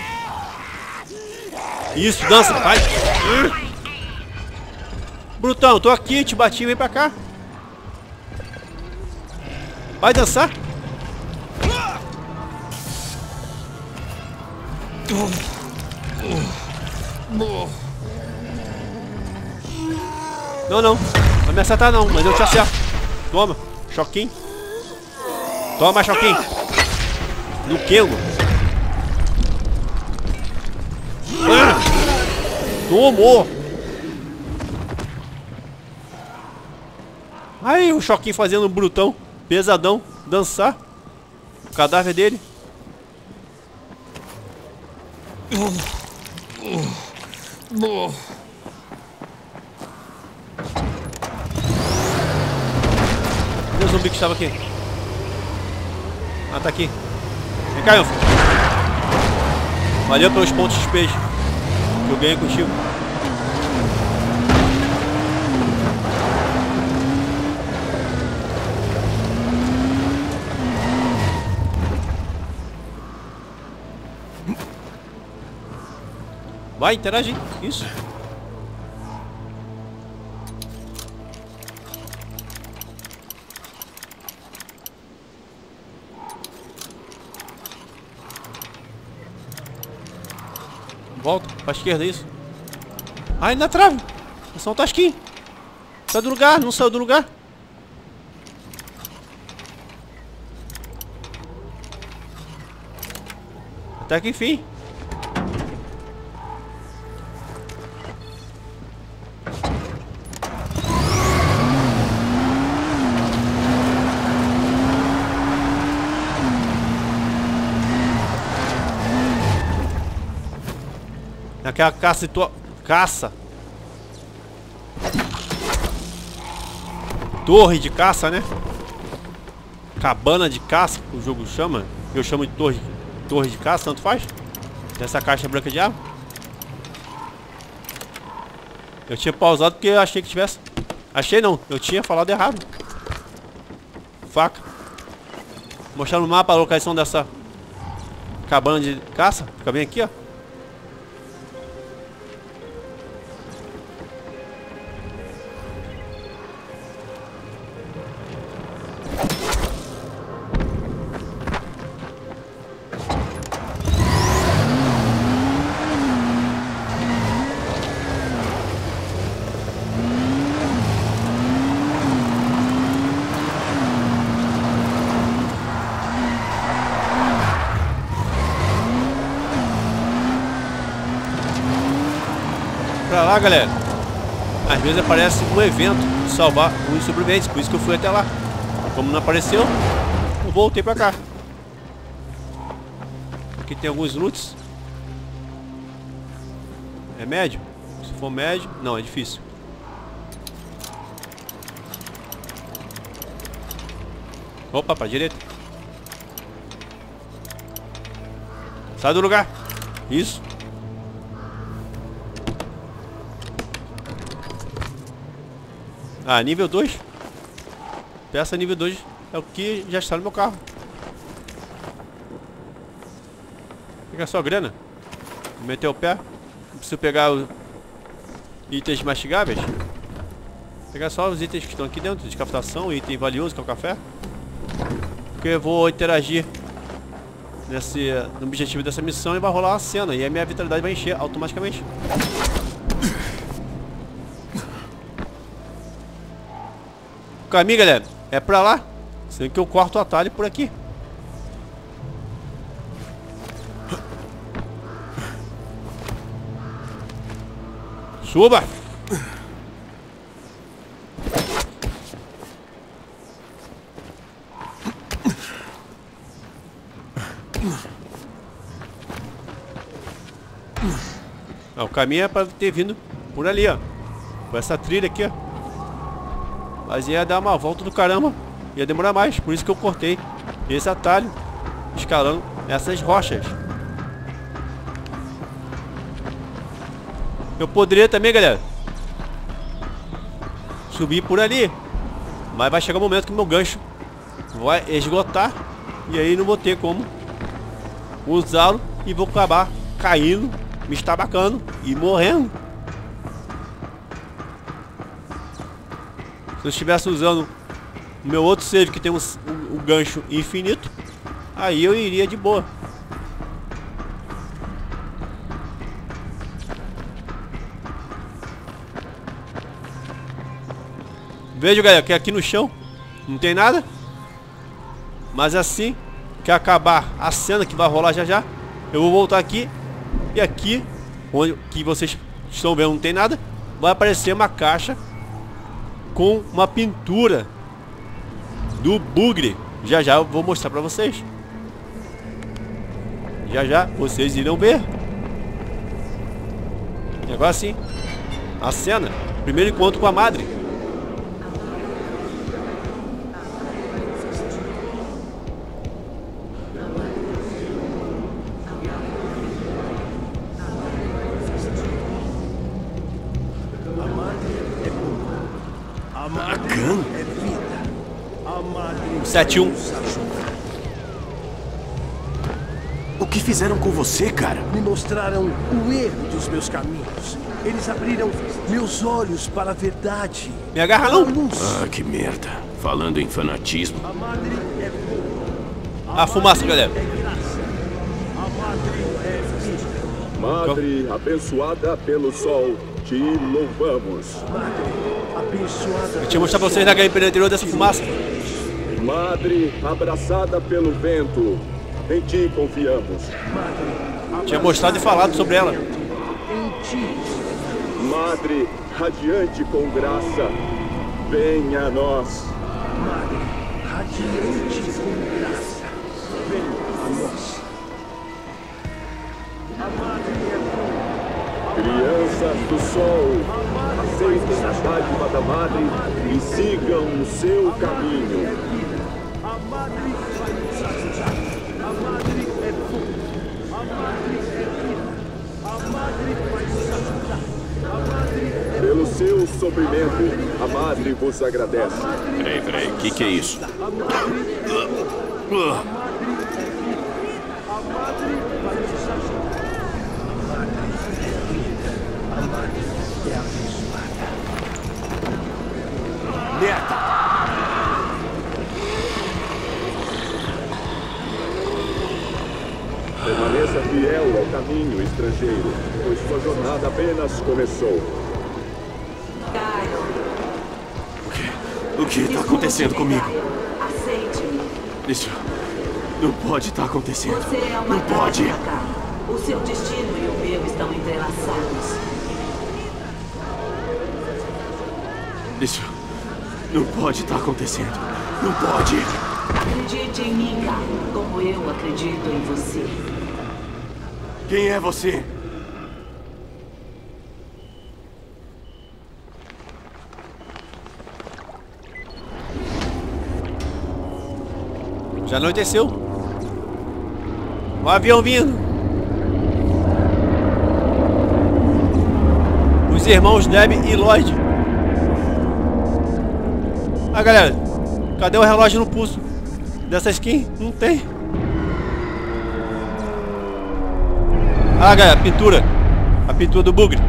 Isso, dança, vai. Brutão, tô aqui, te bati, vem pra cá. Vai dançar. Não, não. Vai me acertar não, mas eu te acerto. Toma, choquinho. Toma, choquinho. No quengo. Ah, tomou. Aí o choquinho fazendo um brutão. Pesadão. Dançar. O cadáver dele. Cadê o zumbi que estava aqui? Ah, tá aqui. Vem cá, Elfo. Valeu pelos pontos de despejo que eu ganhei contigo. Vai, interagir. Isso. Volta pra esquerda, isso. Ai, na trave. É só um tasquinho. Sai do lugar, não saiu do lugar. Até que enfim. Aquela caça e tua... Caça. Torre de caça, né? Cabana de caça, o jogo chama. Eu chamo de torre, torre de caça, tanto faz. Essa caixa branca de arma. Eu tinha pausado porque eu achei que tivesse... Achei não, eu tinha falado errado. Faca. Mostrar no mapa a localização dessa cabana de caça. Fica bem aqui, ó. Pra lá, galera. Às vezes aparece um evento de salvar os sobreviventes, por isso que eu fui até lá. Como não apareceu, eu voltei pra cá. Aqui tem alguns loots. É médio? Se for médio, não, é difícil. Opa, pra direita. Sai do lugar. Isso. Ah, nível dois. Peça nível dois é o que já está no meu carro. Pega só grana. Vou meter o pé. Não preciso pegar os itens mastigáveis. Vou pegar só os itens que estão aqui dentro. Descaptação, item valioso que é o café. Porque eu vou interagir nesse, no objetivo dessa missão e vai rolar uma cena. E a minha vitalidade vai encher automaticamente. O caminho, galera, é pra lá. Sendo que eu corto o atalho por aqui. Suba! Ah, o caminho é pra ter vindo por ali, ó. Por essa trilha aqui, ó. Mas ia dar uma volta do caramba. Ia demorar mais, por isso que eu cortei esse atalho, escalando essas rochas. Eu poderia também, galera, subir por ali. Mas vai chegar um momento que meu gancho vai esgotar. E aí não vou ter como usá-lo. E vou acabar caindo, me estabacando e morrendo. Se eu estivesse usando o meu outro save que tem um, um, um gancho infinito, aí eu iria de boa. Veja, galera, que aqui no chão não tem nada. Mas assim que acabar a cena que vai rolar já já, eu vou voltar aqui. E aqui, onde que vocês estão vendo não tem nada, vai aparecer uma caixa com uma pintura do bugre. Já já eu vou mostrar pra vocês. Já já vocês irão ver. E agora sim, a cena. Primeiro encontro com a Madre. sete um. O que fizeram com você, cara? Me mostraram o erro dos meus caminhos. Eles abriram meus olhos para a verdade. Me agarra não? Ah, que merda. Falando em fanatismo. A Madre é boa. A fumaça, galera. Madre abençoada pelo sol, te louvamos. Madre abençoada. Eu tinha mostrado pra vocês na gameplay anterior dessa fumaça. Madre abraçada pelo vento, em ti confiamos. Tinha mostrado e falado sobre ela. Madre radiante com graça, venha a nós. Madre radiante com graça, venha a nós. A Madre é crianças do sol, aceitem a dádiva da Madre e sigam o seu caminho. A Madre vai nos ajudar. A Madre é boa. A Madre é vida. A Madre vai nos ajudar. A Madre é pelo seu sofrimento, a Madre vos agradece. Peraí, peraí, o que, que é isso? A Madre é boa. A Madre é vida. A Madre vai nos ajudar. A Madre é vida. A Madre é abençoada. Merda! Permaneça fiel ao caminho, estrangeiro, pois sua jornada apenas começou. O que? O que está acontecendo comigo? Aceite-me. Isso não pode estar acontecendo. Você é uma não pode. O seu destino e o meu estão entrelaçados. Isso não pode estar acontecendo. Não pode. Acredite em mim, cara, como eu acredito em você. Quem é você? Já anoiteceu. O avião vindo. Os irmãos Deb e Lloyd. Ah, galera, cadê o relógio no pulso dessa skin? Não tem. Ah, galera, a pintura. A pintura do bugre.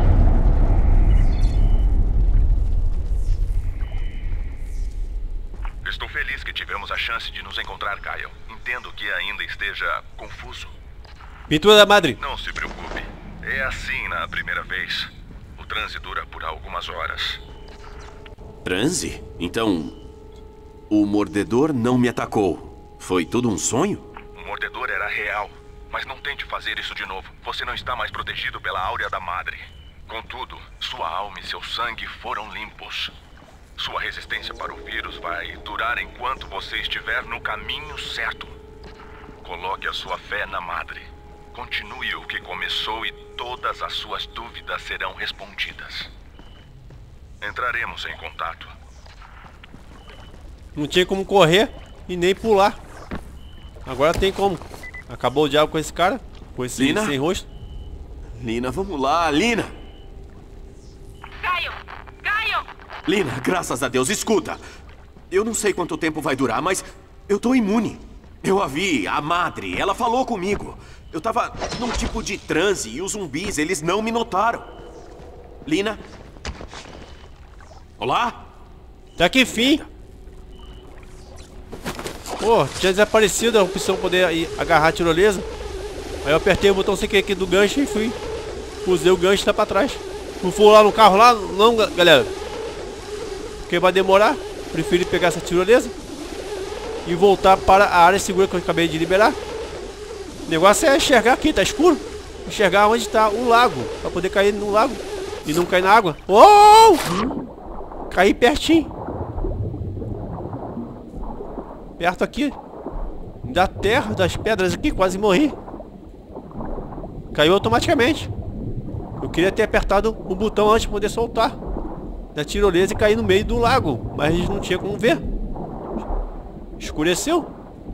Estou feliz que tivemos a chance de nos encontrar, Kyle. Entendo que ainda esteja confuso. Pintura da Madre. Não se preocupe. É assim na primeira vez. O transe dura por algumas horas. Transe? Então, o mordedor não me atacou. Foi tudo um sonho? O mordedor era real. Mas não tente fazer isso de novo. Você não está mais protegido pela áurea da Madre. Contudo, sua alma e seu sangue foram limpos. Sua resistência para o vírus vai durar enquanto você estiver no caminho certo. Coloque a sua fé na Madre. Continue o que começou e todas as suas dúvidas serão respondidas. Entraremos em contato. Não tinha como correr e nem pular. Agora tem como. Acabou o diálogo com esse cara, com esse Lina? sem rosto. Lina, vamos lá, Lina. Caio! Caio! Lina, graças a Deus, escuta. Eu não sei quanto tempo vai durar, mas eu tô imune. Eu a vi, a madre, ela falou comigo. Eu tava num tipo de transe e os zumbis, eles não me notaram. Lina? Olá? Tá que fim. Pô, tinha desaparecido a opção poder ir agarrar a tirolesa. Aí eu apertei o botão sem querer aqui do gancho e fui. Usei o gancho e tá pra trás. Não for lá no carro lá, não, galera. Porque vai demorar. Prefiro pegar essa tirolesa e voltar para a área segura que eu acabei de liberar. O negócio é enxergar aqui, tá escuro. Enxergar onde tá o lago, pra poder cair no lago e não cair na água. Oh! Caí pertinho. Perto aqui da terra, das pedras aqui, quase morri. Caiu automaticamente. Eu queria ter apertado o botão antes de poder soltar da tirolesa e cair no meio do lago, mas não tinha como ver. Escureceu.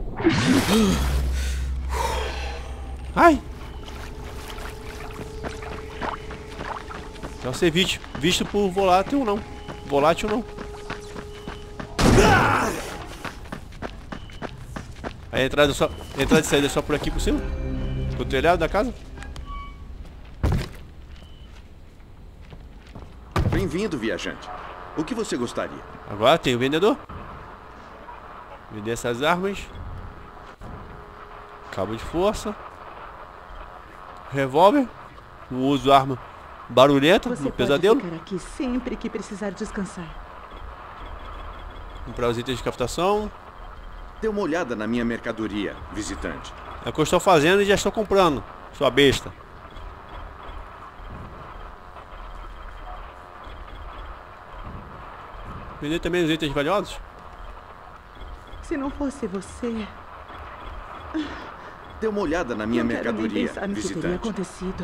Ai. Quero ser visto, visto por volátil não. Volátil não. A entrada, só, a entrada e saída é só por aqui por cima? Pro telhado da casa? Bem-vindo, viajante. O que você gostaria? Agora tem o vendedor. Vender essas armas. Cabo de força. Revólver. Não uso arma barulhenta Você no pode pesadelo. ficar aqui sempre que precisar descansar. Comprar os itens de captação. Dê uma olhada na minha mercadoria, visitante. É o que eu estou fazendo e já estou comprando. Sua besta. Vender também os itens valiosos? Se não fosse você... Dê uma olhada na minha não quero nem mercadoria, pensar no que teria visitante. acontecido.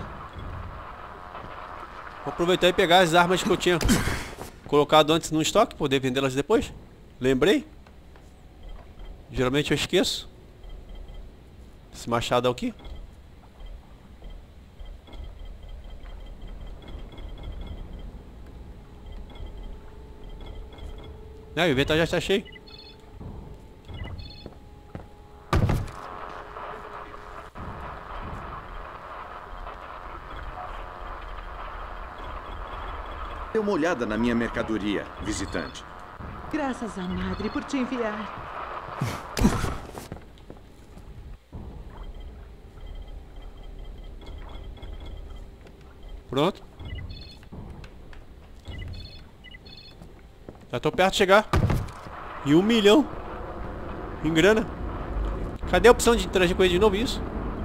Vou aproveitar e pegar as armas que eu tinha colocado antes no estoque, poder vendê-las depois. Lembrei. Geralmente eu esqueço. Esse machado aqui. Ah, o inventário já está cheio. Dê uma olhada na minha mercadoria, visitante. Graças à madre por te enviar. Pronto. Já tô perto de chegar. E um milhão em grana. Cadê a opção de interagir com ele de novo? Isso.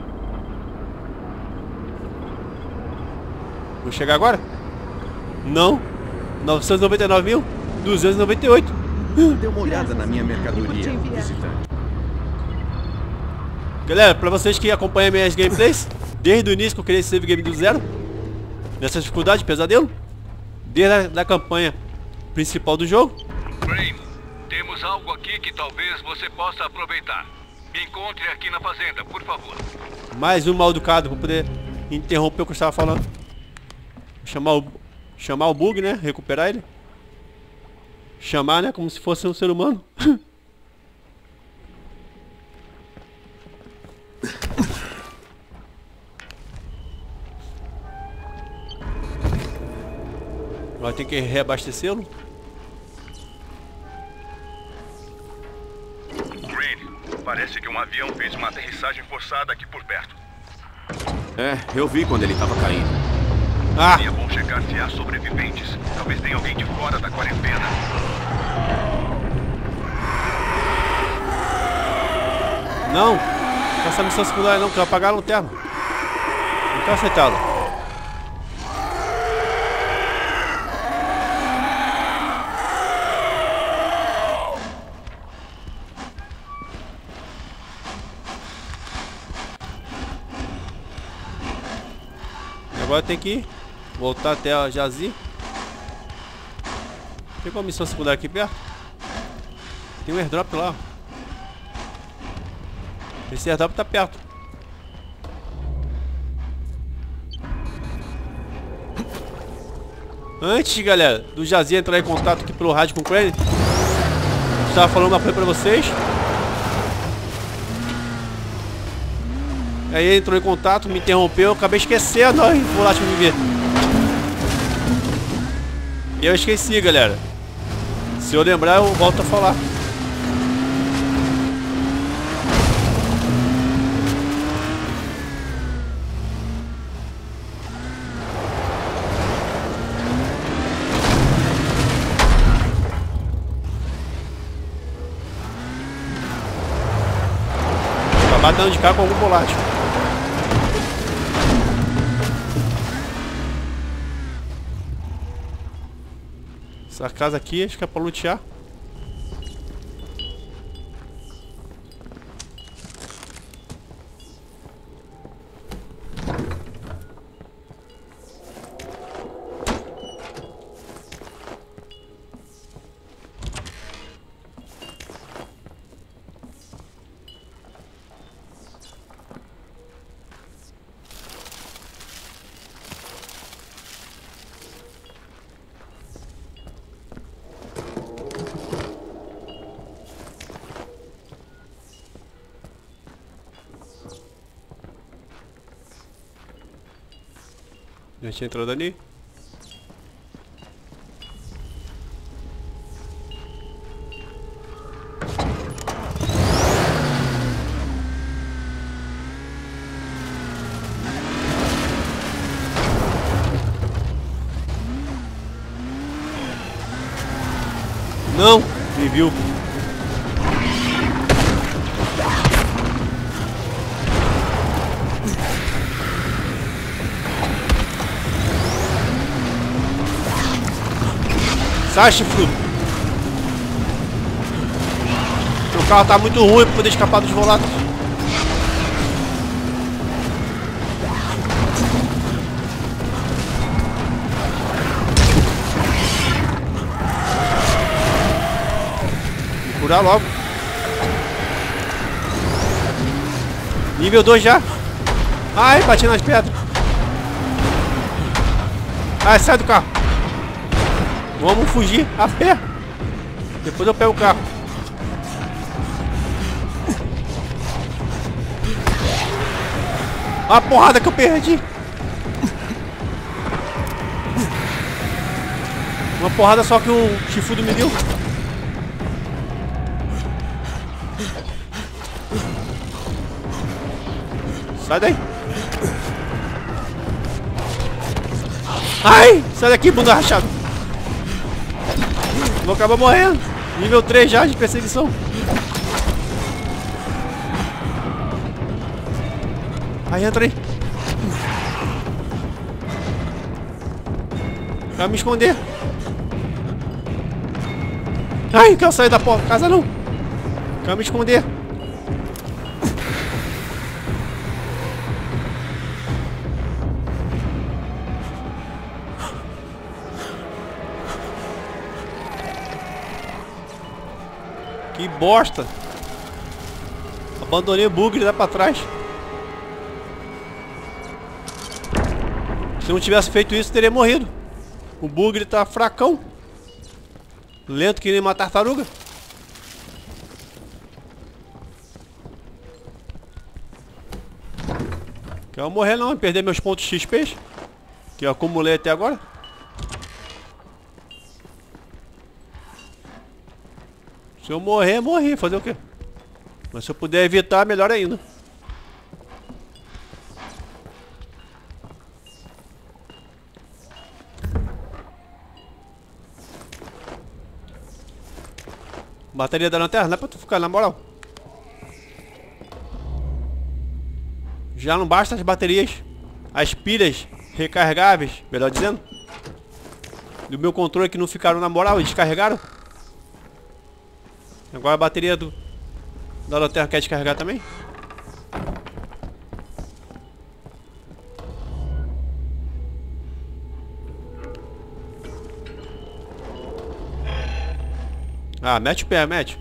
Vou chegar agora? Não. novecentos e noventa e nove mil duzentos e noventa e oito. Dê uma olhada na minha mercadoria, visitante. Galera, pra vocês que acompanham minhas gameplays, desde o início que eu criei esse save game do zero, nessa dificuldade, pesadelo, desde a da campanha principal do jogo. Brain, temos algo aqui que talvez você possa aproveitar. Me encontre aqui na fazenda, por favor. Mais um mal educado pra poder interromper o que eu estava falando. Chamar o, chamar o bug, né? Recuperar ele. Chamar, né? Como se fosse um ser humano. Agora tem que reabastecê-lo. Green, parece que um avião fez uma aterrissagem forçada aqui por perto. É, eu vi quando ele tava caindo. Ah! Seria bom checar se há sobreviventes. Talvez tenha alguém de fora da quarentena. Não! Essa missão secundária não, que eu apagar a lanterna. Não quero aceitá-la. Agora tem que voltar até a Jazir. Tem uma missão secundária aqui perto? Tem um airdrop lá. Esse airdrop tá perto. Antes, galera, do Jazir entrar em contato aqui pelo rádio com o Crane, estava falando uma coisa pra vocês. Aí ele entrou em contato, me interrompeu, eu acabei esquecendo. Ai, vou lá te me ver. E eu esqueci, galera. Se eu lembrar, eu volto a falar. Acabar dando de cá com algum volátil. Essa casa aqui acho que é pra lutear. A gente entrou dali. Não, me viu. Sai, chifrudo. O carro tá muito ruim pra poder escapar dos voláteis. Vou curar logo. Nível dois já. Ai, bati nas pedras. Ai, sai do carro. Vamos fugir a pé. Depois eu pego o carro. A porrada que eu perdi. Uma porrada só que o chifrudo me deu. Sai daí. Ai, sai daqui, bunda rachada. Vou acabar morrendo. Nível três já de perseguição. Aí, entra aí. Vai me esconder. Ai, quero sair da porta. Casa não. Quero me esconder. Que bosta! Abandonei o bugre lá pra trás. Se não tivesse feito isso, teria morrido. O bugre tá fracão. Lento que nem uma tartaruga. Quero morrer não, perder meus pontos X P que eu acumulei até agora. Se eu morrer, morri. Fazer o quê? Mas se eu puder evitar, melhor ainda. Bateria da lanterna, não é pra tu ficar, na moral. Já não basta as baterias, as pilhas recarregáveis, melhor dizendo, do meu controle que não ficaram na moral e descarregaram. Agora a bateria do da lanterna quer descarregar também? Ah, mete o pé, mete.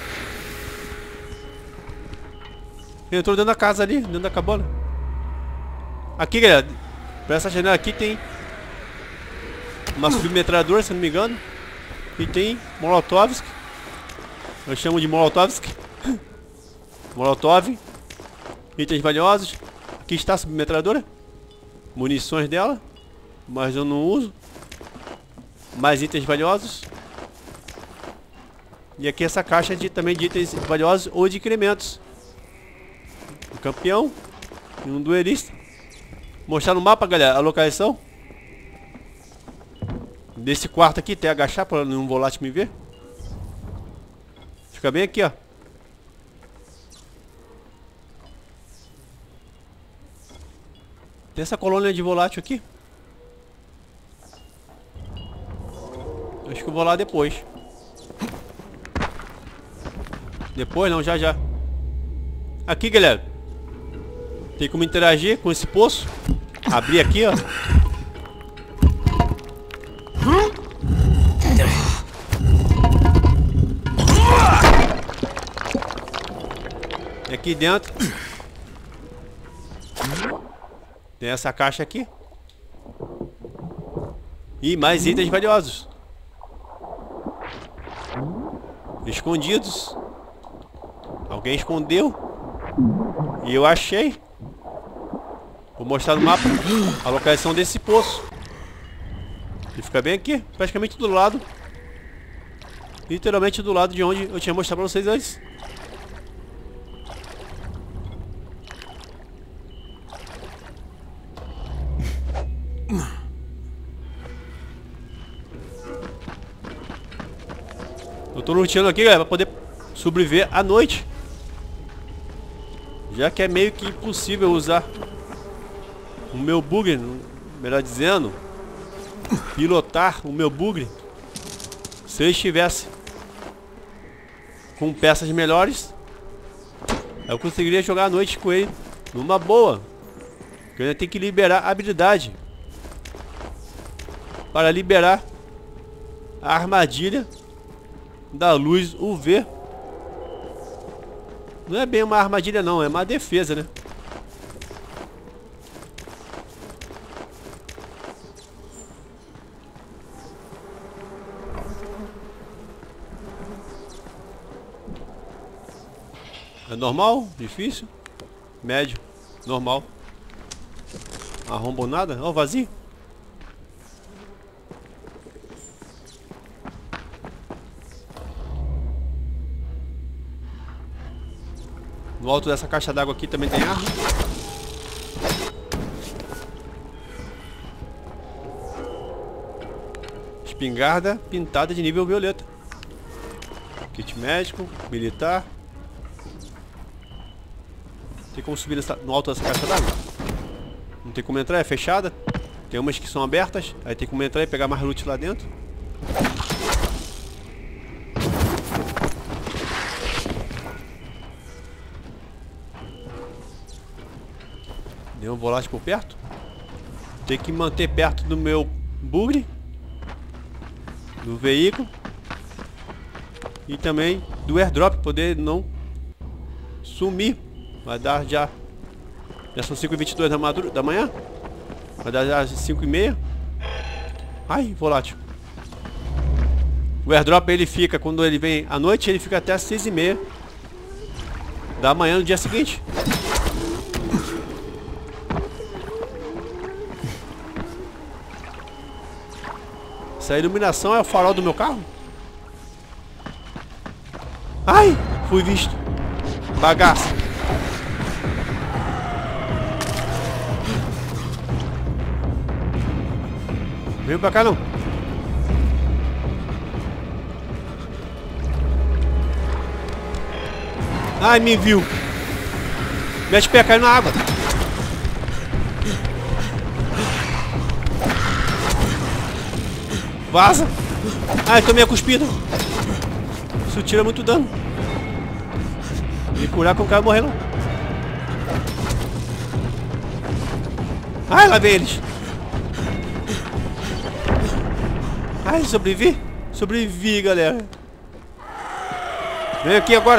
Entrou dentro da casa ali, dentro da cabana. Aqui, galera, pra essa janela aqui tem uma submetralhadora, se não me engano. E tem molotovs. Eu chamo de Molotovsk. Molotov. Itens valiosos. Aqui está a submetralhadora. Munições dela. Mas eu não uso. Mais itens valiosos. E aqui essa caixa de, também de itens valiosos ou de incrementos. Um campeão. E um duelista. Mostrar no mapa, galera, a localização. Desse quarto aqui, até agachar para não volátil me ver. Fica bem aqui, ó. Tem essa colônia de volátil aqui. Acho que eu vou lá depois. Depois não, já já. Aqui, galera. Tem como interagir com esse poço. Abrir aqui, ó. E aqui dentro tem essa caixa aqui. E mais itens valiosos. Escondidos. Alguém escondeu. E eu achei. Vou mostrar no mapa a localização desse poço. Ele fica bem aqui, praticamente do lado. Literalmente do lado de onde eu tinha mostrado pra vocês antes. Eu tô luteando aqui, galera, pra poder sobreviver à noite. Já que é meio que impossível usar o meu bugre, melhor dizendo, pilotar o meu bugre. Se eu estivesse com peças melhores, eu conseguiria jogar à noite com ele numa boa. Porque eu ainda tenho que liberar a habilidade para liberar a armadilha da luz U V. Não é bem uma armadilha não, é uma defesa, né? É normal? Difícil? Médio? Normal? Arrombou nada? Ó, vazio. No alto dessa caixa d'água aqui também tem arma. Espingarda pintada de nível violeta. Kit médico, militar. Tem como subir nessa, no alto dessa caixa d'água? Não tem como entrar, é fechada. Tem umas que são abertas. Aí tem como entrar e pegar mais loot lá dentro. Deu um volátil por perto. Tem que manter perto do meu bugre, do veículo. E também do airdrop, poder não sumir. Vai dar já. Já são cinco e vinte e dois da, madru da manhã. Vai dar já cinco e meia. Ai, volátil. O airdrop ele fica, quando ele vem à noite, ele fica até as seis e meia da manhã no dia seguinte. Essa iluminação é o farol do meu carro? Ai, fui visto. Bagaça. Vem pra cá não. Ai, me viu. Mete o pé, caiu na água. Vaza. Ai, tomei a cuspida. Isso tira muito dano. Me curar com o cara morrer não. Ai, lá vem eles. Ai, sobrevivi. Sobrevivi, galera. Vem aqui agora.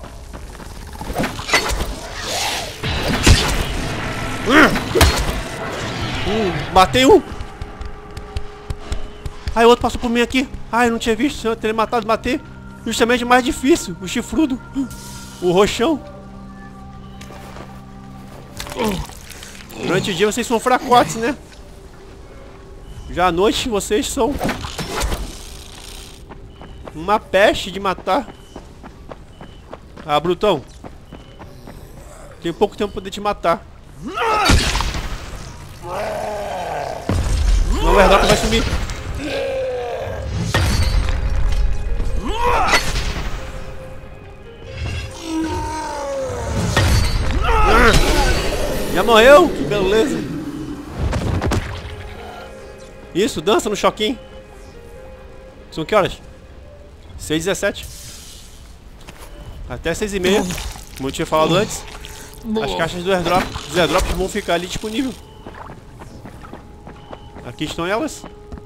Hum, matei um. Ai, o outro passou por mim aqui. Ai, não tinha visto. Se eu teria matado, matei. Justamente o mais difícil, o chifrudo. O roxão. Durante o dia vocês são fracotes, né? Já à noite vocês são uma peste de matar. Ah, Brutão. Tem pouco tempo pra poder te matar. Não, o airdrop vai sumir. Já morreu? Que beleza. Isso, dança no choquinho. São que horas? seis e dezessete. Até seis e meia. Como eu tinha falado antes. As caixas do airdrop, dos airdrops vão ficar ali disponíveis. Aqui estão elas.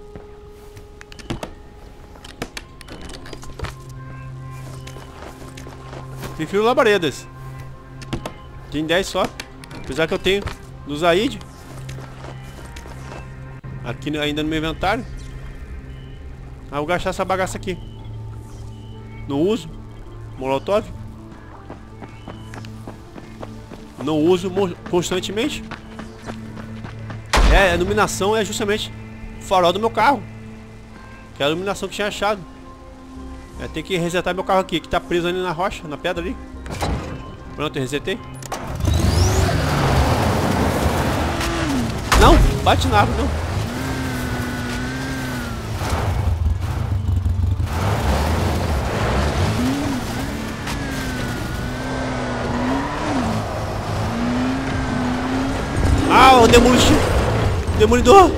Prefiro labaredas. Tem dez só. Apesar que eu tenho do Zaid. Aqui ainda no meu inventário. Ah, vou gastar essa bagaça aqui. Não uso. Molotov. Não uso constantemente. É, a iluminação é justamente o farol do meu carro. Que é a iluminação que tinha achado. É, tem que resetar meu carro aqui, que tá preso ali na rocha, na pedra ali. Pronto, eu resetei. Não, bate na árvore, não. Ah, o demolidor. Demolidor.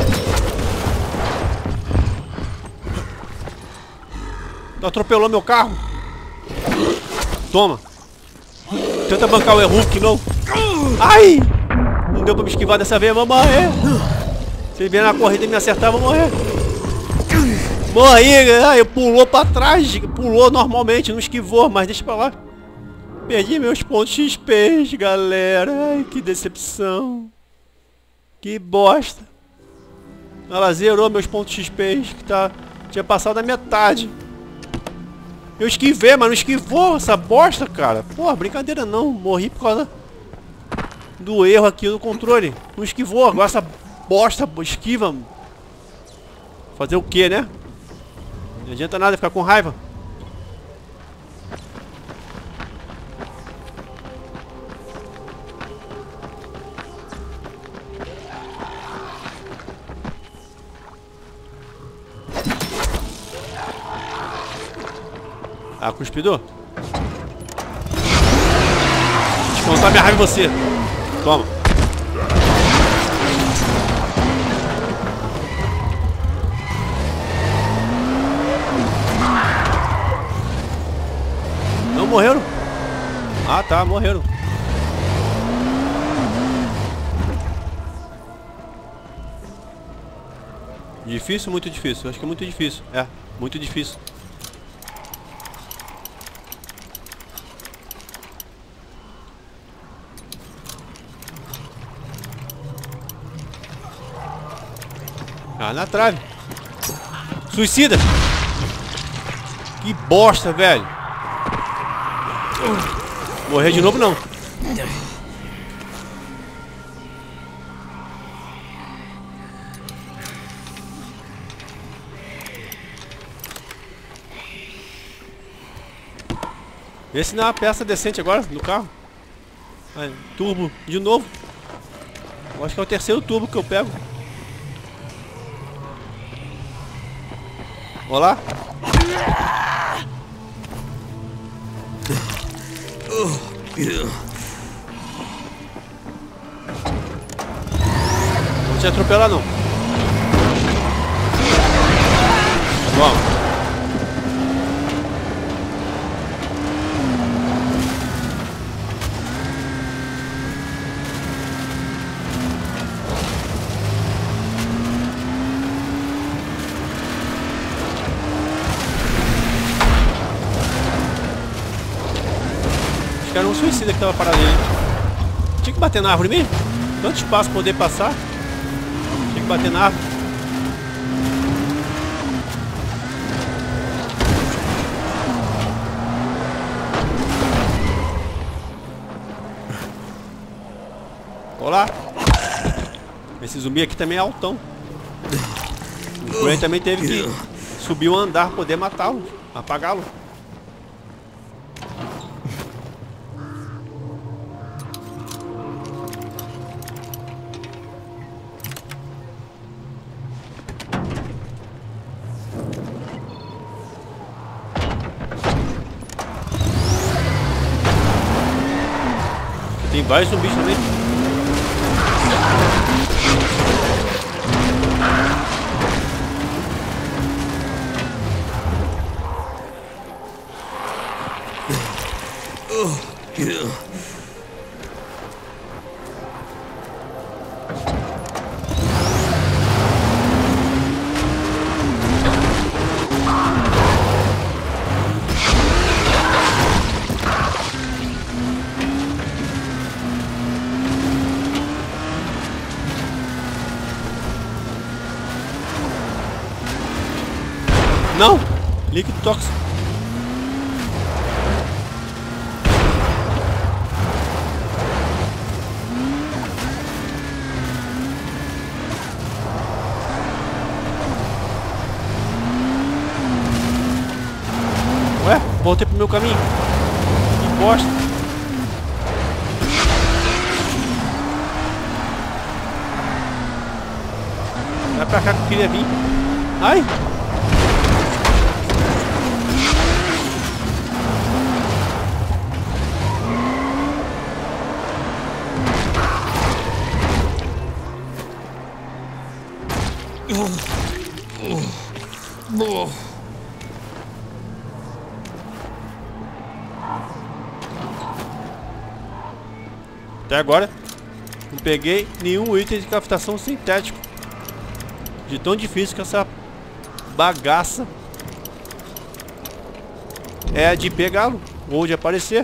Atropelou meu carro. Toma. Tenta bancar o Hulk, não. Ai! Não deu pra me esquivar dessa vez, eu vou morrer. Se ele vier na corrida e me acertar, eu vou morrer. Morri, ai, pulou pra trás. Pulou normalmente, não esquivou, mas deixa pra lá. Perdi meus pontos X P, galera. Ai, que decepção. Que bosta. Ela zerou meus pontos X P, que tá... tinha passado a metade. Eu esquivei, mas não esquivou essa bosta, cara. Porra, brincadeira não. Morri por causa do erro aqui do controle. Não esquivou, agora essa bosta esquiva. Fazer o que, né? Não adianta nada ficar com raiva. Ah, cuspidor. Descontar minha raiva em você. Toma. Não morreram? Ah, tá, morreram. Difícil, muito difícil. Acho que é muito difícil. É, muito difícil. Ah, na trave. Suicida. Que bosta, velho. Morrer de novo, não. Esse não é uma peça decente agora no carro. Aí, turbo de novo. Eu acho que é o terceiro turbo que eu pego. Olá. Não vou te atropelar não. Vamos. Era um suicida que tava parado ali. Tinha que bater na árvore mesmo. Tanto espaço pra poder passar. Tinha que bater na árvore. Olá. Esse zumbi aqui também é altão. O Crane também teve que subir um andar para poder matá-lo, apagá-lo. Tem vários zumbis também. Não! Líquido tóxico. Ué, voltei pro meu caminho. Que bosta. Vai pra cá que eu queria vir. Ai! Até agora não peguei nenhum item de captação sintético. De tão difícil que essa bagaça é de pegá-lo ou de aparecer.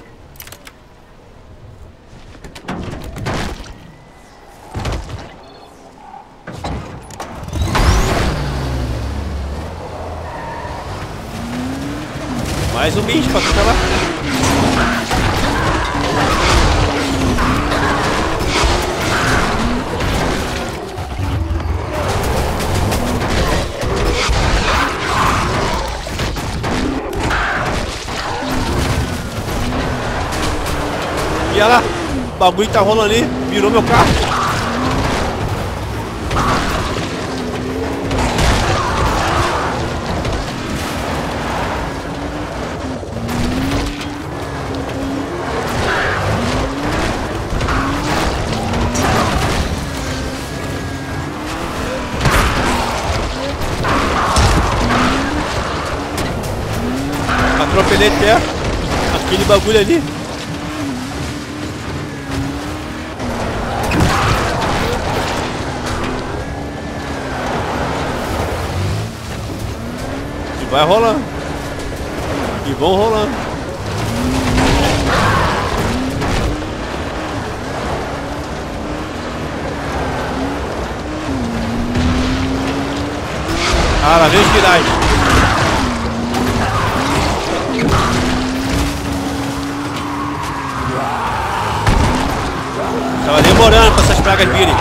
Mais um bicho pra ficar lá. E olha lá, o bagulho tá rolando ali, virou meu carro. Atropelei até aquele bagulho ali. E vai rolando. E vão rolando. Ah, lá vem os virais. Tava demorando para essas pragas virem.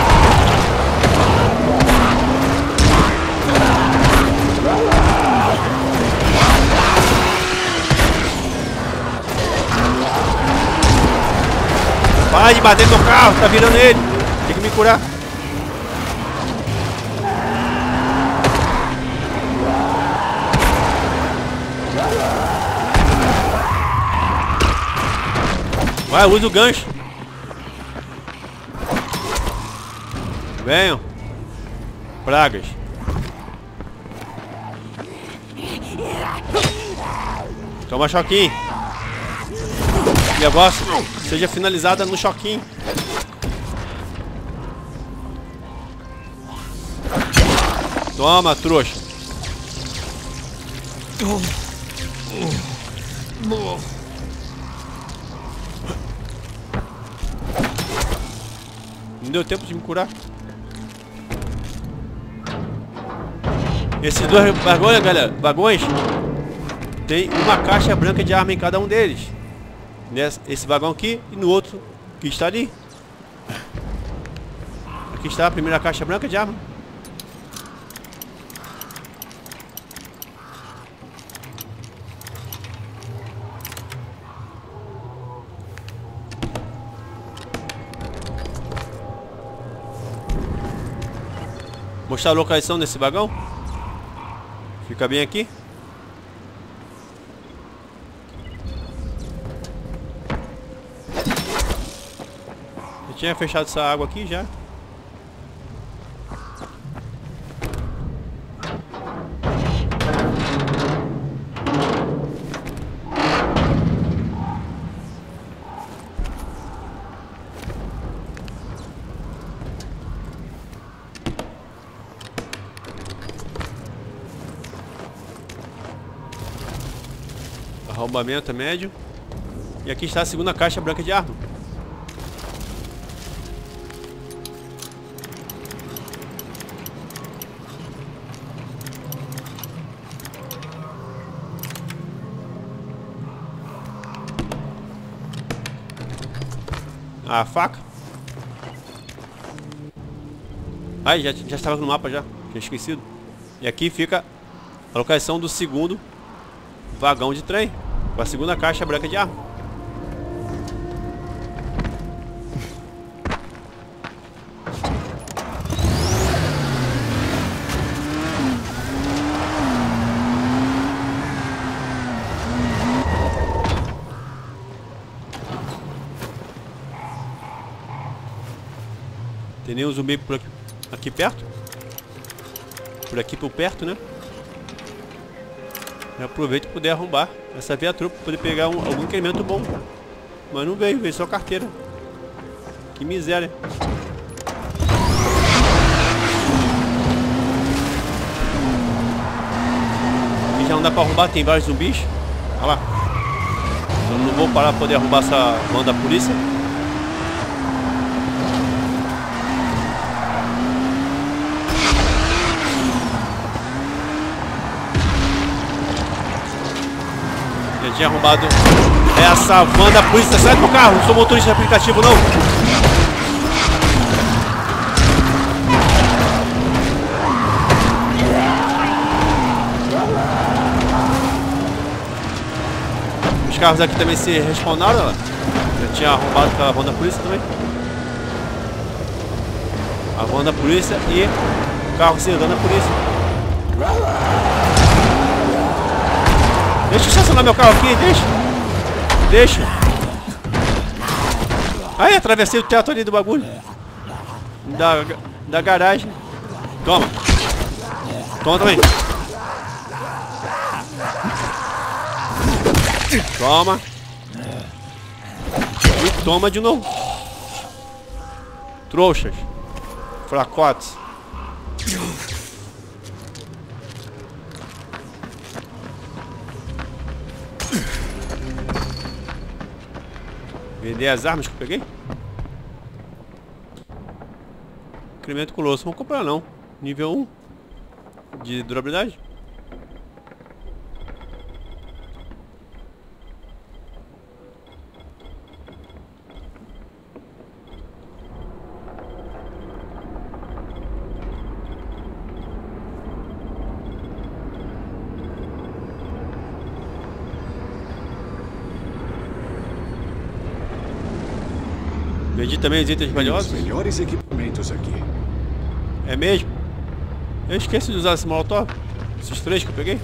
Para de bater no carro, tá virando ele. Tem que me curar. Vai, usa o gancho. Venham. Pragas. Toma choquinho. Negócio seja finalizada no choquinho. Toma, trouxa. Não deu tempo de me curar. Esses dois vagões, galera, vagões, tem uma caixa branca de arma em cada um deles. Nesse esse vagão aqui e no outro que está ali. Aqui está a primeira caixa branca de arma. Mostrar a localização desse vagão. Fica bem aqui. Eu tinha fechado essa água aqui já. Arrombamento é médio. E aqui está a segunda caixa branca de arma. A faca. Ai, já, já estava no mapa já. Tinha esquecido. E aqui fica a localização do segundo vagão de trem. Com a segunda caixa branca de arma. Tem nenhum zumbi por aqui, aqui perto? Por aqui por perto, né? Eu aproveito para poder arrombar essa viatura para poder pegar um, algum incremento bom. Mas não veio, veio só carteira. Que miséria. Aqui já não dá para arrombar, tem vários zumbis. Olha lá. Eu não vou parar para poder arrombar essa mão da polícia. Tinha arrombado essa van da polícia. Sai do meu carro, não sou motorista de aplicativo não. Os carros aqui também se respawnaram, ó. Já tinha arrombado aquela van da polícia também. A van da polícia e o carro cidadão da polícia. Deixa eu estacionar meu carro aqui, deixa. Deixa. Aí, atravessei o teto ali do bagulho. Da, da garagem. Toma. Toma também. Toma. E toma de novo. Trouxas. Fracotes. Vender as armas que eu peguei? Incremento colosso. Não vou comprar não. Nível um de durabilidade. Vendi também os itens valiosos. Os melhores equipamentos aqui. É mesmo? Eu esqueci de usar esse molotov. Esses três que eu peguei.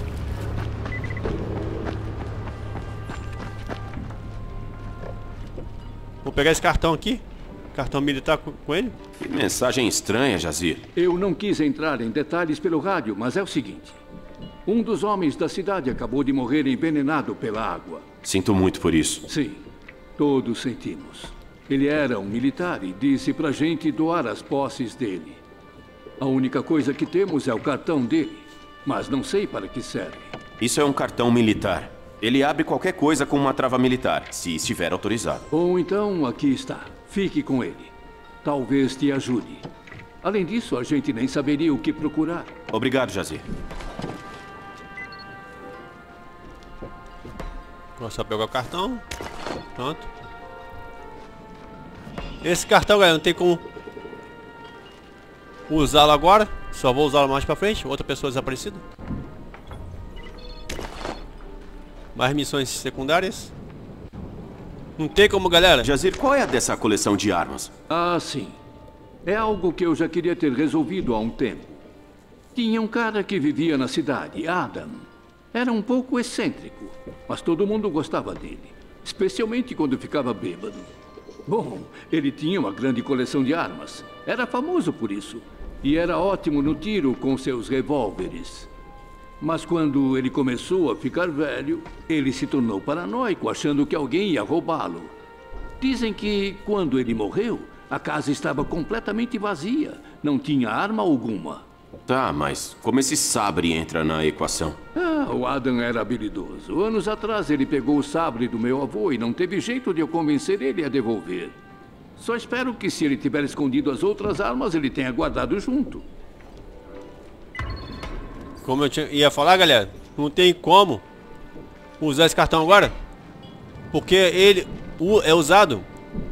Vou pegar esse cartão aqui. Cartão militar com, com ele. Que mensagem estranha, Jazir. Eu não quis entrar em detalhes pelo rádio, mas é o seguinte. Um dos homens da cidade acabou de morrer envenenado pela água. Sinto muito por isso. Sim, todos sentimos. Ele era um militar e disse pra gente doar as posses dele. A única coisa que temos é o cartão dele, mas não sei para que serve. Isso é um cartão militar. Ele abre qualquer coisa com uma trava militar, se estiver autorizado. Bom, então aqui está. Fique com ele. Talvez te ajude. Além disso, a gente nem saberia o que procurar. Obrigado, Jazir. Vou só pegar o cartão. Pronto. Esse cartão, galera, não tem como usá-lo agora. Só vou usá-lo mais pra frente. Outra pessoa desaparecida. Mais missões secundárias. Não tem como, galera. Jazir, qual é a dessa coleção de armas? Ah, sim. É algo que eu já queria ter resolvido há um tempo. Tinha um cara que vivia na cidade, Adam. Era um pouco excêntrico, mas todo mundo gostava dele. Especialmente quando ficava bêbado. Bom, ele tinha uma grande coleção de armas. Era famoso por isso. E era ótimo no tiro com seus revólveres. Mas quando ele começou a ficar velho, ele se tornou paranoico, achando que alguém ia roubá-lo. Dizem que, quando ele morreu, a casa estava completamente vazia. Não tinha arma alguma. Tá, mas como esse sabre entra na equação? Ah, o Adam era habilidoso. Anos atrás ele pegou o sabre do meu avô e não teve jeito de eu convencer ele a devolver. Só espero que, se ele tiver escondido as outras armas, ele tenha guardado junto. Como eu tinha, ia falar, galera, não tem como usar esse cartão agora, porque ele o, é usado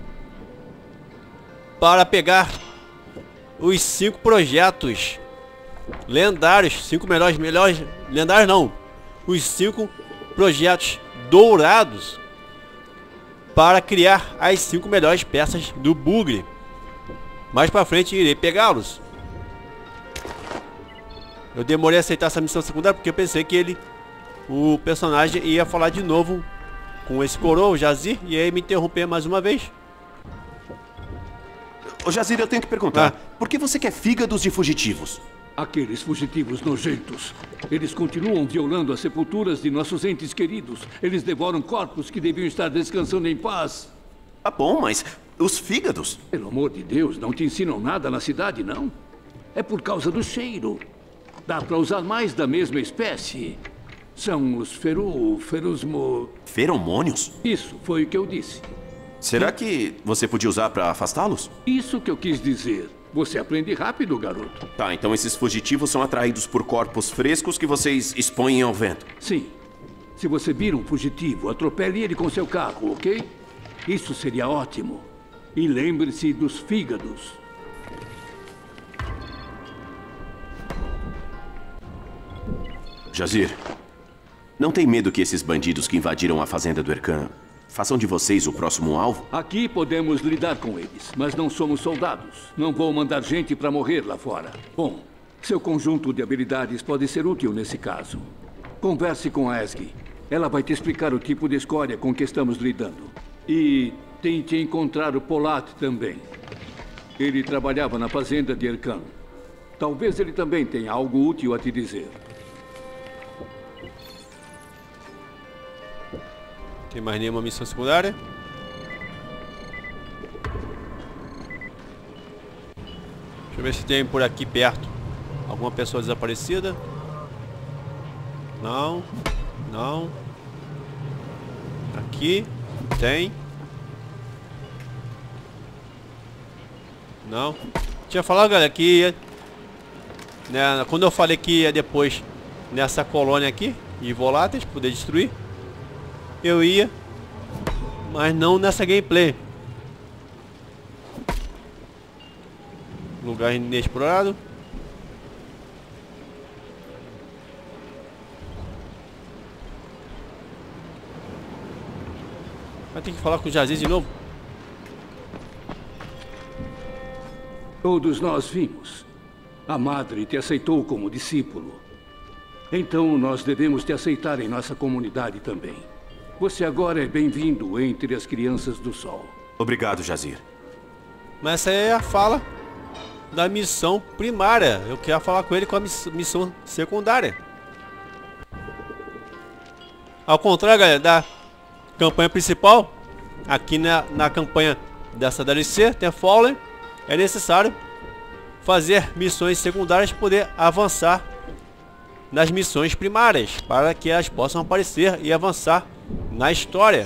para pegar os cinco projetos lendários, cinco melhores, melhores, lendários não, os cinco projetos dourados para criar as cinco melhores peças do bugre. Mais pra frente irei pegá-los. Eu demorei a aceitar essa missão secundária porque eu pensei que ele, o personagem, ia falar de novo com esse coroa, o Jazir, e aí me interromper mais uma vez. Ô Jazir, eu tenho que perguntar, ah. por que você quer fígados de fugitivos? Aqueles fugitivos nojentos. Eles continuam violando as sepulturas de nossos entes queridos. Eles devoram corpos que deviam estar descansando em paz. Tá bom, mas os fígados? Pelo amor de Deus, não te ensinam nada na cidade, não? É por causa do cheiro. Dá pra usar mais da mesma espécie. São os feru... ferusmo... Feromônios? Isso, foi o que eu disse. Será que você podia usar pra afastá-los? Isso que eu quis dizer. Você aprende rápido, garoto. Tá, então esses fugitivos são atraídos por corpos frescos que vocês expõem ao vento. Sim. Se você vir um fugitivo, atropele ele com seu carro, ok? Isso seria ótimo. E lembre-se dos fígados. Jazir, não tem medo que esses bandidos que invadiram a fazenda do Erkan façam de vocês o próximo alvo? Aqui podemos lidar com eles, mas não somos soldados. Não vou mandar gente para morrer lá fora. Bom, seu conjunto de habilidades pode ser útil nesse caso. Converse com a Esgi. Ela vai te explicar o tipo de escória com que estamos lidando. E tente encontrar o Polat também. Ele trabalhava na fazenda de Erkan. Talvez ele também tenha algo útil a te dizer. Tem mais nenhuma missão secundária? Deixa eu ver se tem por aqui perto alguma pessoa desaparecida. Não. Não. Aqui. Tem. Não. Tinha falado, galera, que ia, né, quando eu falei que ia depois nessa colônia aqui de voláteis poder destruir, eu ia, mas não nessa gameplay. Lugar inexplorado. Vai ter que falar com o Jazir de novo. Todos nós vimos. A Madre te aceitou como discípulo. Então nós devemos te aceitar em nossa comunidade também. Você agora é bem-vindo entre as crianças do Sol. Obrigado, Jazir. Mas essa é a fala da missão primária. Eu quero falar com ele com a missão secundária. Ao contrário, galera, da campanha principal, aqui na, na campanha dessa D L C, The Fallen, é necessário fazer missões secundárias para poder avançar nas missões primárias, para que elas possam aparecer e avançar na história.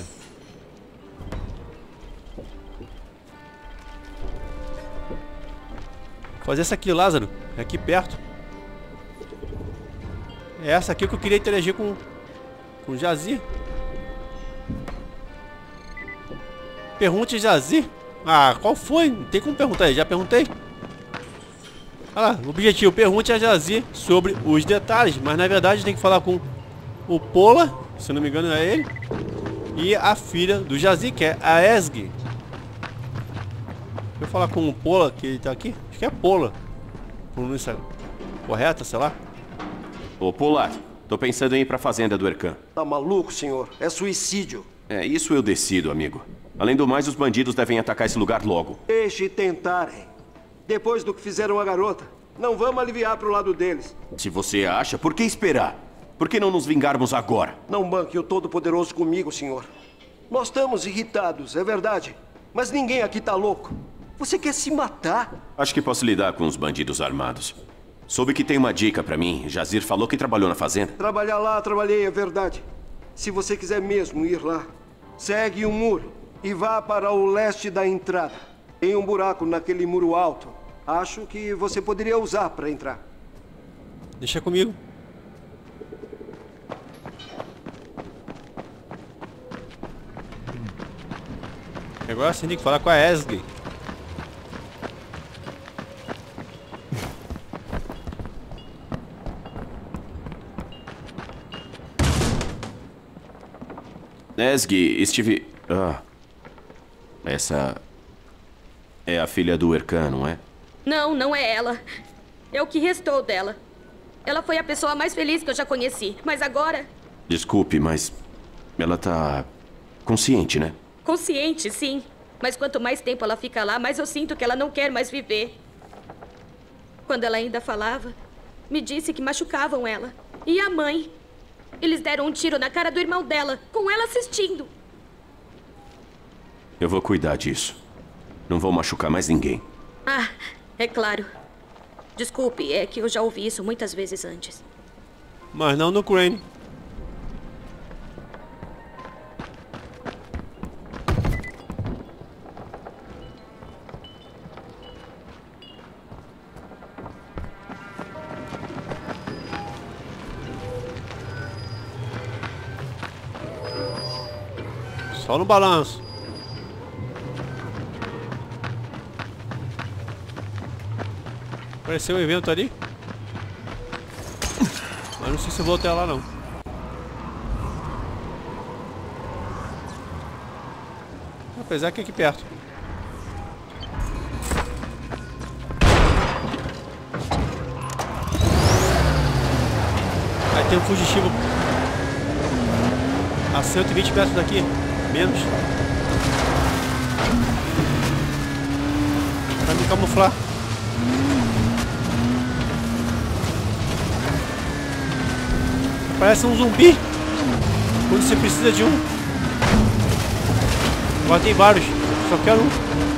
Fazer essa aqui, Lázaro, aqui perto. É essa aqui que eu queria interagir com com Jazir. Pergunte Jazir. Ah, qual foi? Não tem como perguntar aí, já perguntei. Olha lá, o objetivo, pergunte a Jazir sobre os detalhes. Mas na verdade tem que falar com o Pola, se eu não me engano é ele. E a filha do Jazir, que é a Ezgi. Deixa eu falar com o Pola, que ele tá aqui. Acho que é Pola. Pronúncia correta, sei lá. Ô, Polar, tô pensando em ir pra fazenda do Erkan. Tá maluco, senhor? É suicídio. É, isso eu decido, amigo. Além do mais, os bandidos devem atacar esse lugar logo. Deixe tentarem. Depois do que fizeram a garota, não vamos aliviar pro lado deles. Se você acha, por que esperar? Por que não nos vingarmos agora? Não banque o Todo-Poderoso comigo, senhor. Nós estamos irritados, é verdade. Mas ninguém aqui tá louco. Você quer se matar? Acho que posso lidar com os bandidos armados. Soube que tem uma dica pra mim. Jazir falou que trabalhou na fazenda. Trabalhar lá, trabalhei, é verdade. Se você quiser mesmo ir lá, segue o muro e vá para o leste da entrada. Tem um buraco naquele muro alto. Acho que você poderia usar para entrar. Deixa comigo. Agora você tem que falar com a Ezgi. Ezgi, estive... Ah. Essa... é a filha do Erkan, não é? Não, não é ela. É o que restou dela. Ela foi a pessoa mais feliz que eu já conheci. Mas agora... Desculpe, mas... ela tá... consciente, né? Consciente, sim. Mas quanto mais tempo ela fica lá, mais eu sinto que ela não quer mais viver. Quando ela ainda falava, me disse que machucavam ela. E a mãe. Eles deram um tiro na cara do irmão dela, com ela assistindo. Eu vou cuidar disso. Não vou machucar mais ninguém. Ah, é claro. Desculpe, é que eu já ouvi isso muitas vezes antes. Mas não no Crane. Só no balanço. Apareceu um evento ali. Mas não sei se eu vou até lá não. Apesar que é aqui perto. Aí tem um fugitivo a cento e vinte metros daqui. Menos. Pra me camuflar. Parece um zumbi quando você precisa de um. Agora tem vários. Só quero um.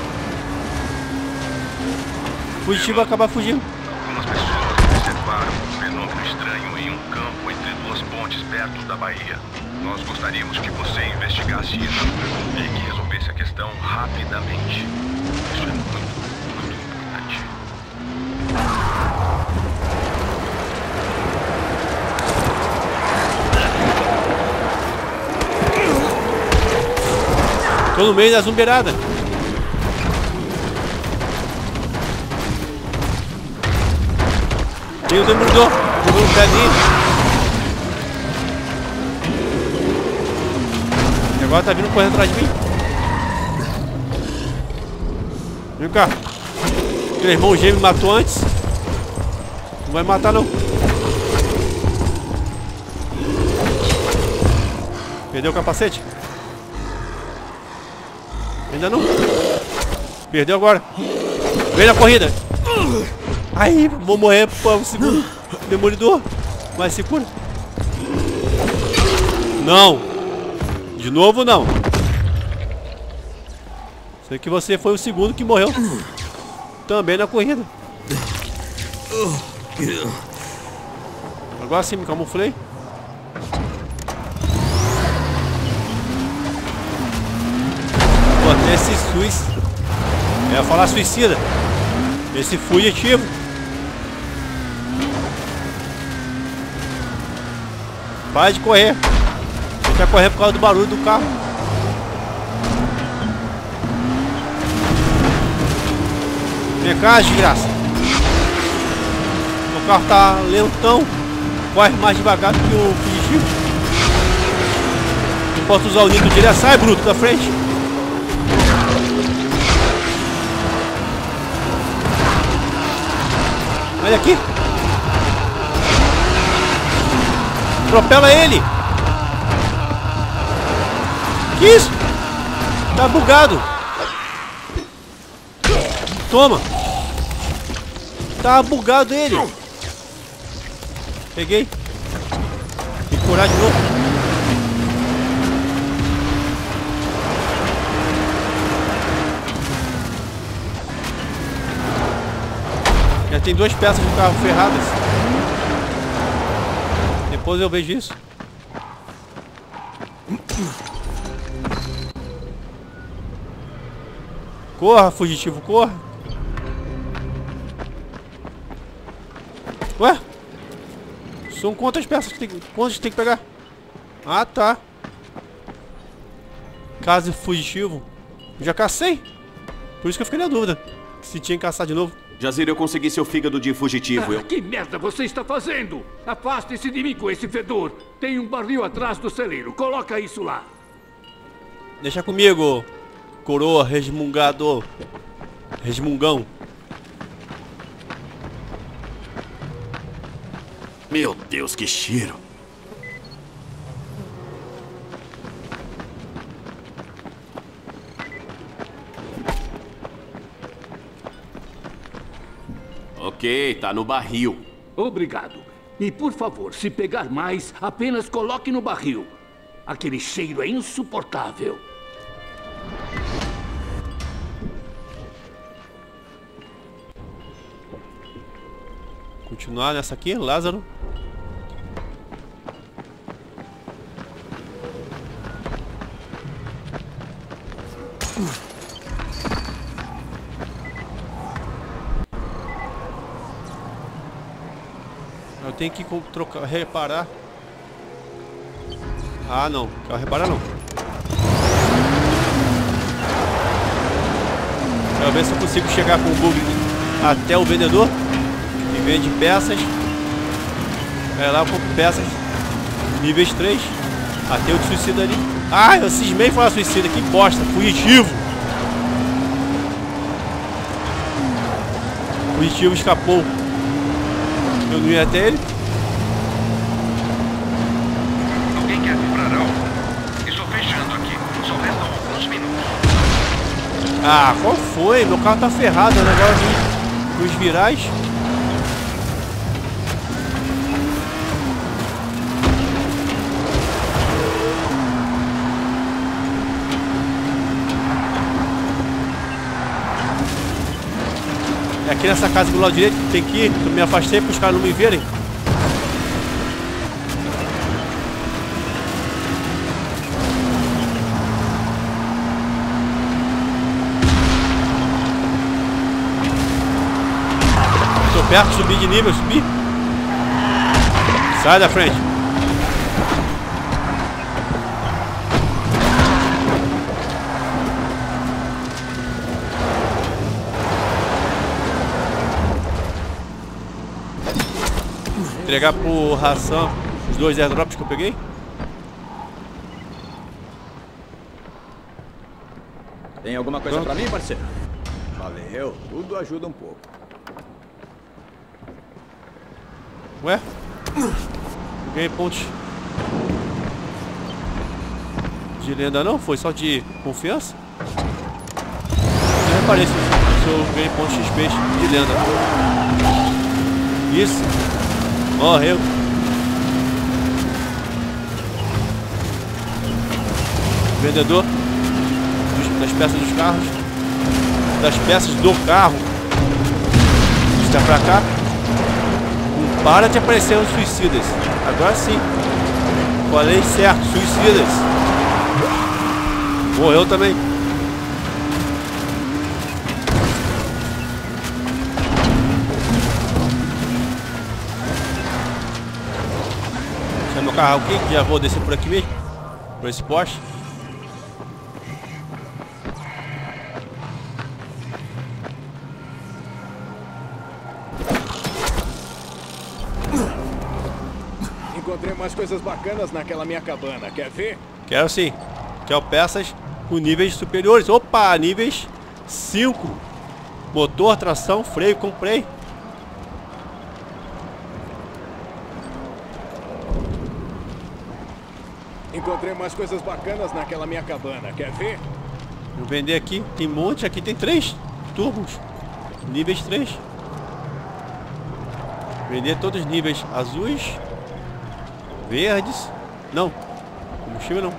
O fugitivo vai acabar fugindo. Algumas pessoas observaram um fenômeno estranho em um campo entre duas pontes perto da Baía. Nós gostaríamos que você investigasse isso e que resolvesse a questão rapidamente. Isso é muito, muito importante. Tô no meio da zumbeirada. Tem o Demolidor. Jogou no pé dele. Agora tá vindo correndo atrás de mim. Vem cá. Aquele irmão gêmeo me matou antes. Não vai matar não. Perdeu o capacete? Ainda não. Perdeu agora. Vem na corrida. Aí, vou morrer. Pô, seguro. Demolidor. Mas se cura. Não. De novo, não. Sei que você foi o segundo que morreu. Também na corrida. Agora sim, me camuflei. Pô, até esse suicida. Eu ia falar suicida. Esse fugitivo. Para de correr. Quer correr por causa do barulho do carro. Vem cá, desgraça. O carro tá lentão. Corre mais devagar do que o fugitivo. Não posso usar o nitro direto. Sai, bruto, da frente. Olha aqui. Atropela ele. Que isso? Tá bugado. Toma. Tá bugado ele. Peguei. Tem que curar de novo. Já tem duas peças do carro ferradas. Depois eu vejo isso. Corra, fugitivo, corra. Ué? São quantas peças que tem, quantas tem que pegar? Ah, tá. Caso fugitivo. Já cacei. Por isso que eu fiquei na dúvida se tinha que caçar de novo. Jazir, eu consegui seu fígado de fugitivo. Ah, eu... Que merda você está fazendo? Afaste-se de mim com esse fedor. Tem um barril atrás do celeiro. Coloca isso lá. Deixa comigo, coroa resmungado. Resmungão. Meu Deus, que cheiro. Ok, tá no barril. Obrigado. E por favor, se pegar mais, apenas coloque no barril. Aquele cheiro é insuportável. Continuar nessa aqui, Lázaro. Eu tenho que trocar, reparar. Ah, não. Quero reparar, não. Quero ver se eu consigo chegar com o bug até o vendedor que vende peças. Vai lá, eu compro peças níveis três. Até o de suicida ali. Ah, eu cismei falar suicida. Que bosta. Fugitivo. Fugitivo escapou. Eu não ia até ele. Alguém quer comprar algo? Estou fechando aqui. Só restam alguns minutos. Ah, qual foi? Meu carro tá ferrado. O negócio dos virais. É aqui nessa casa do lado direito que tem que ir. Eu me afastei para os caras não me verem. Estou perto de subir de nível, subir. Sai da frente. Entregar por ração os dois airdrops que eu peguei. Tem alguma coisa Pronto. pra mim, parceiro? Valeu, tudo ajuda um pouco. Ué? Ganhei pontos de lenda não? Foi só de confiança? Não reparei se eu ganhei pontos X P de lenda. Isso. Morreu. Vendedor dos, das peças dos carros. Das peças do carro. Está pra cá. Não para de aparecer os suicidas. Agora sim. Falei certo, suicidas. Morreu também. Meu carro aqui, já vou descer por aqui mesmo. Por esse poste. Encontrei umas coisas bacanas naquela minha cabana. Quer ver? Quero sim. Quero peças com níveis superiores. Opa, níveis cinco. Motor, tração, freio, comprei. Encontrei umas coisas bacanas naquela minha cabana. Quer ver? Vou vender aqui. Tem um monte. Aqui tem três turbos. Níveis três. Vender todos os níveis azuis. Verdes. Não. Combustível não.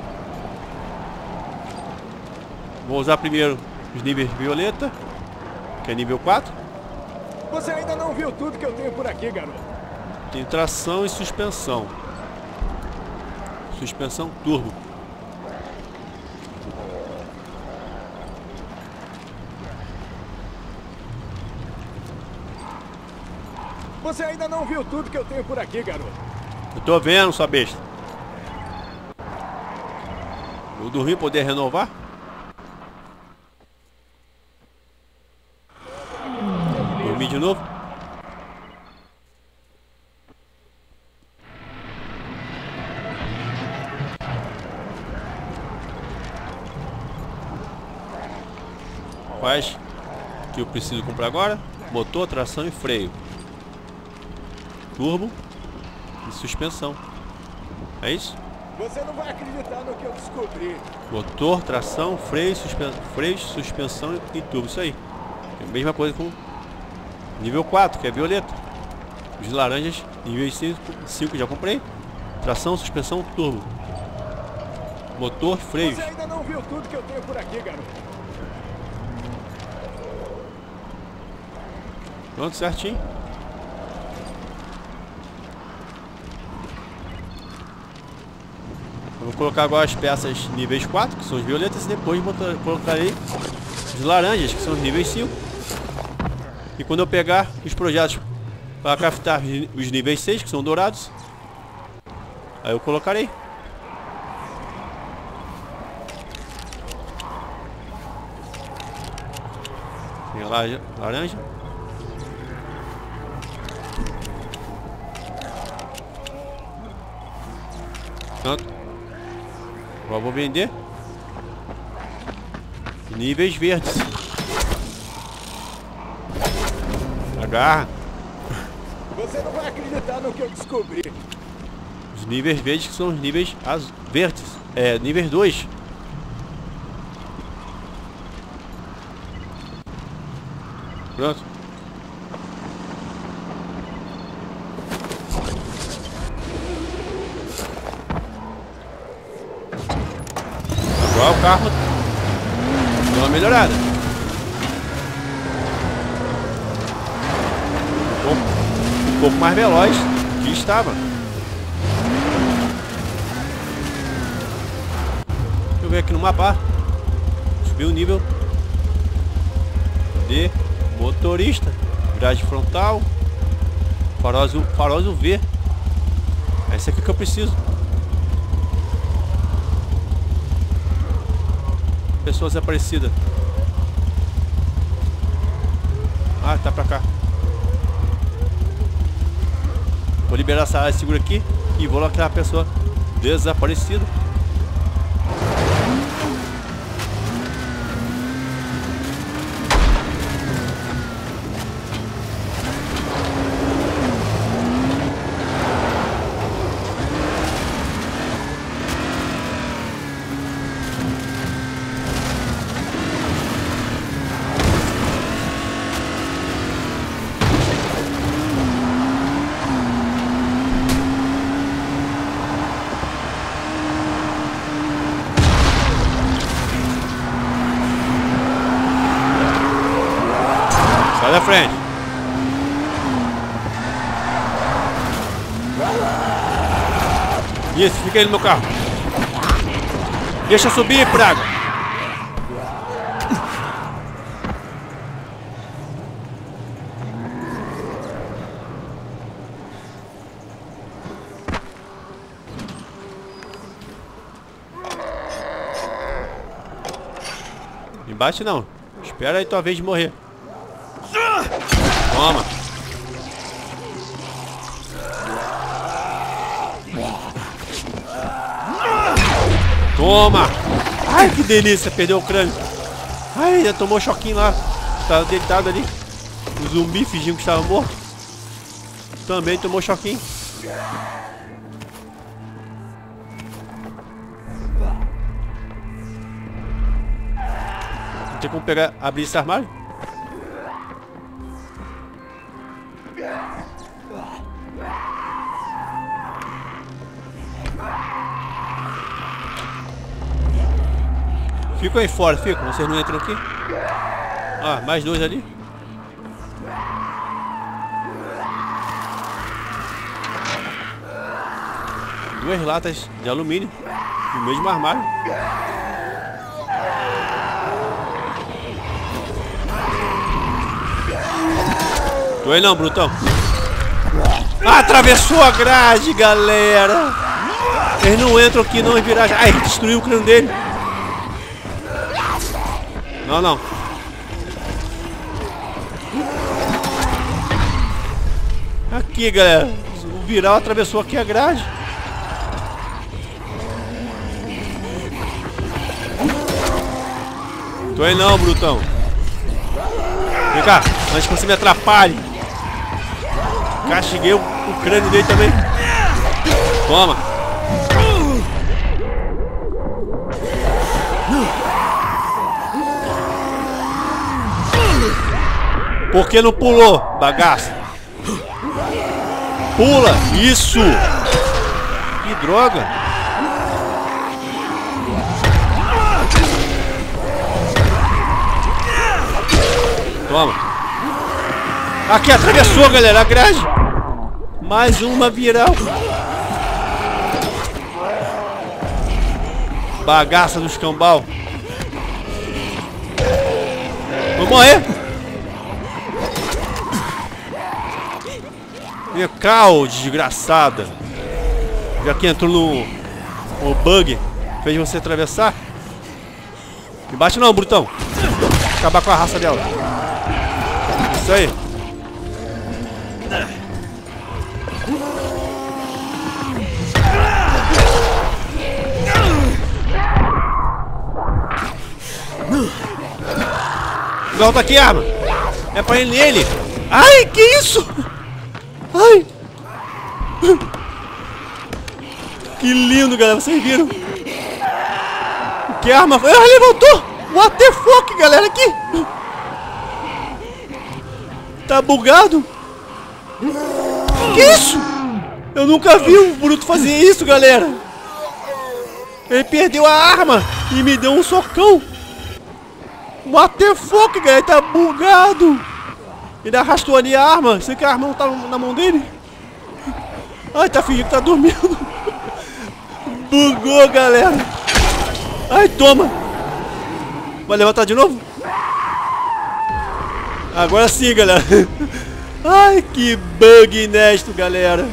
Vou usar primeiro os níveis violeta. Que é nível quatro. Você ainda não viu tudo que eu tenho por aqui, garoto. Tem tração e suspensão. Suspensão turbo. Você ainda não viu tudo que eu tenho por aqui, garoto. Eu tô vendo, sua besta. Vou dormir, poder renovar? Dormir de novo? Quais que eu preciso comprar agora? Motor, tração e freio. Turbo e suspensão. É isso? Você não vai acreditar no que eu descobri. Motor, tração, freio, suspen... freio, suspensão e turbo. Isso aí. É a mesma coisa com nível quatro, que é violeta. Os laranjas, nível cinco já comprei. Tração, suspensão, turbo. Motor, freio. Você ainda não viu tudo que eu tenho por aqui, garoto. Pronto, certinho. Eu vou colocar agora as peças níveis quatro, que são os violetas, e depois botar, colocarei os laranjas, que são os níveis cinco. E quando eu pegar os projetos para craftar os níveis seis, que são dourados, aí eu colocarei. Tem a laranja. laranja. Pronto. Agora vou vender níveis verdes. Agarra. Você não vai acreditar no que eu descobri. Os níveis verdes, que são os níveis az... verdes. É, níveis dois. Pronto. Agora o carro deu uma melhorada. Um pouco, um pouco mais veloz que estava. Deixa eu ver aqui no mapa. Subir o nível de motorista. Grade frontal. Farol farol V. É esse aqui que eu preciso. Pessoas desaparecidas. Ah, tá pra cá. Vou liberar essa área segura aqui e vou localizar a pessoa desaparecida. Sai da frente. Isso, fica aí no meu carro. Deixa eu subir, praga. Me bate não. Espera aí tua vez de morrer. Toma. Toma! Ai, que delícia, perdeu o crânio. Ai, já tomou choquinho lá. Tava deitado ali. O zumbi fingindo que estava morto. Também tomou choquinho. Não tem como pegar, abrir esse armário? Ficam aí fora, ficam. Vocês não entram aqui? Ah, mais dois ali. Duas latas de alumínio no mesmo armário. Tô aí não, brutão. Ah, atravessou a grade, galera. Eles não entram aqui não e virar. Ai, destruiu o crânio dele. Não, não. Aqui, galera. O viral atravessou aqui a grade. Tô aí não, brutão. Vem cá, antes que você me atrapalhe. Castiguei o, o crânio dele também. Toma. Por que não pulou, bagaço? Pula, isso. Que droga. Toma. Aqui, atravessou, galera, a grade. Mais uma viral. Bagaça do escambau. Vou morrer. Vem cá, ô desgraçada. Já que entrou no, no bug, fez você atravessar. Me bate não, brutão. Acabar com a raça dela. Isso aí. Volta aqui, arma. É pra ir nele. Ai, que isso? Ai. Que lindo, galera. Vocês viram? Que arma foi? Ah, levantou. What the fuck, galera, aqui. Tá bugado? Que isso? Eu nunca vi um bruto fazer isso, galera. Ele perdeu a arma e me deu um socão. What the fuck, galera? Tá bugado. Ele arrastou ali a arma. Sei que a arma não tá na mão dele. Ai, tá fingindo que tá dormindo. Bugou, galera. Ai, toma. Vai levantar de novo? Agora sim, galera. Ai, que bug inédito, galera.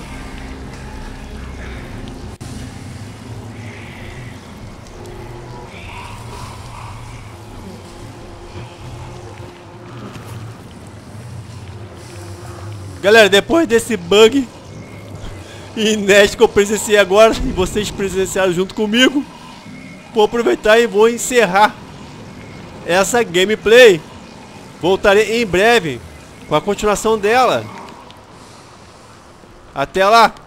Galera, depois desse bug inédito que eu presenciei agora, e vocês presenciaram junto comigo, vou aproveitar e vou encerrar essa gameplay. Voltarei em breve com a continuação dela. Até lá!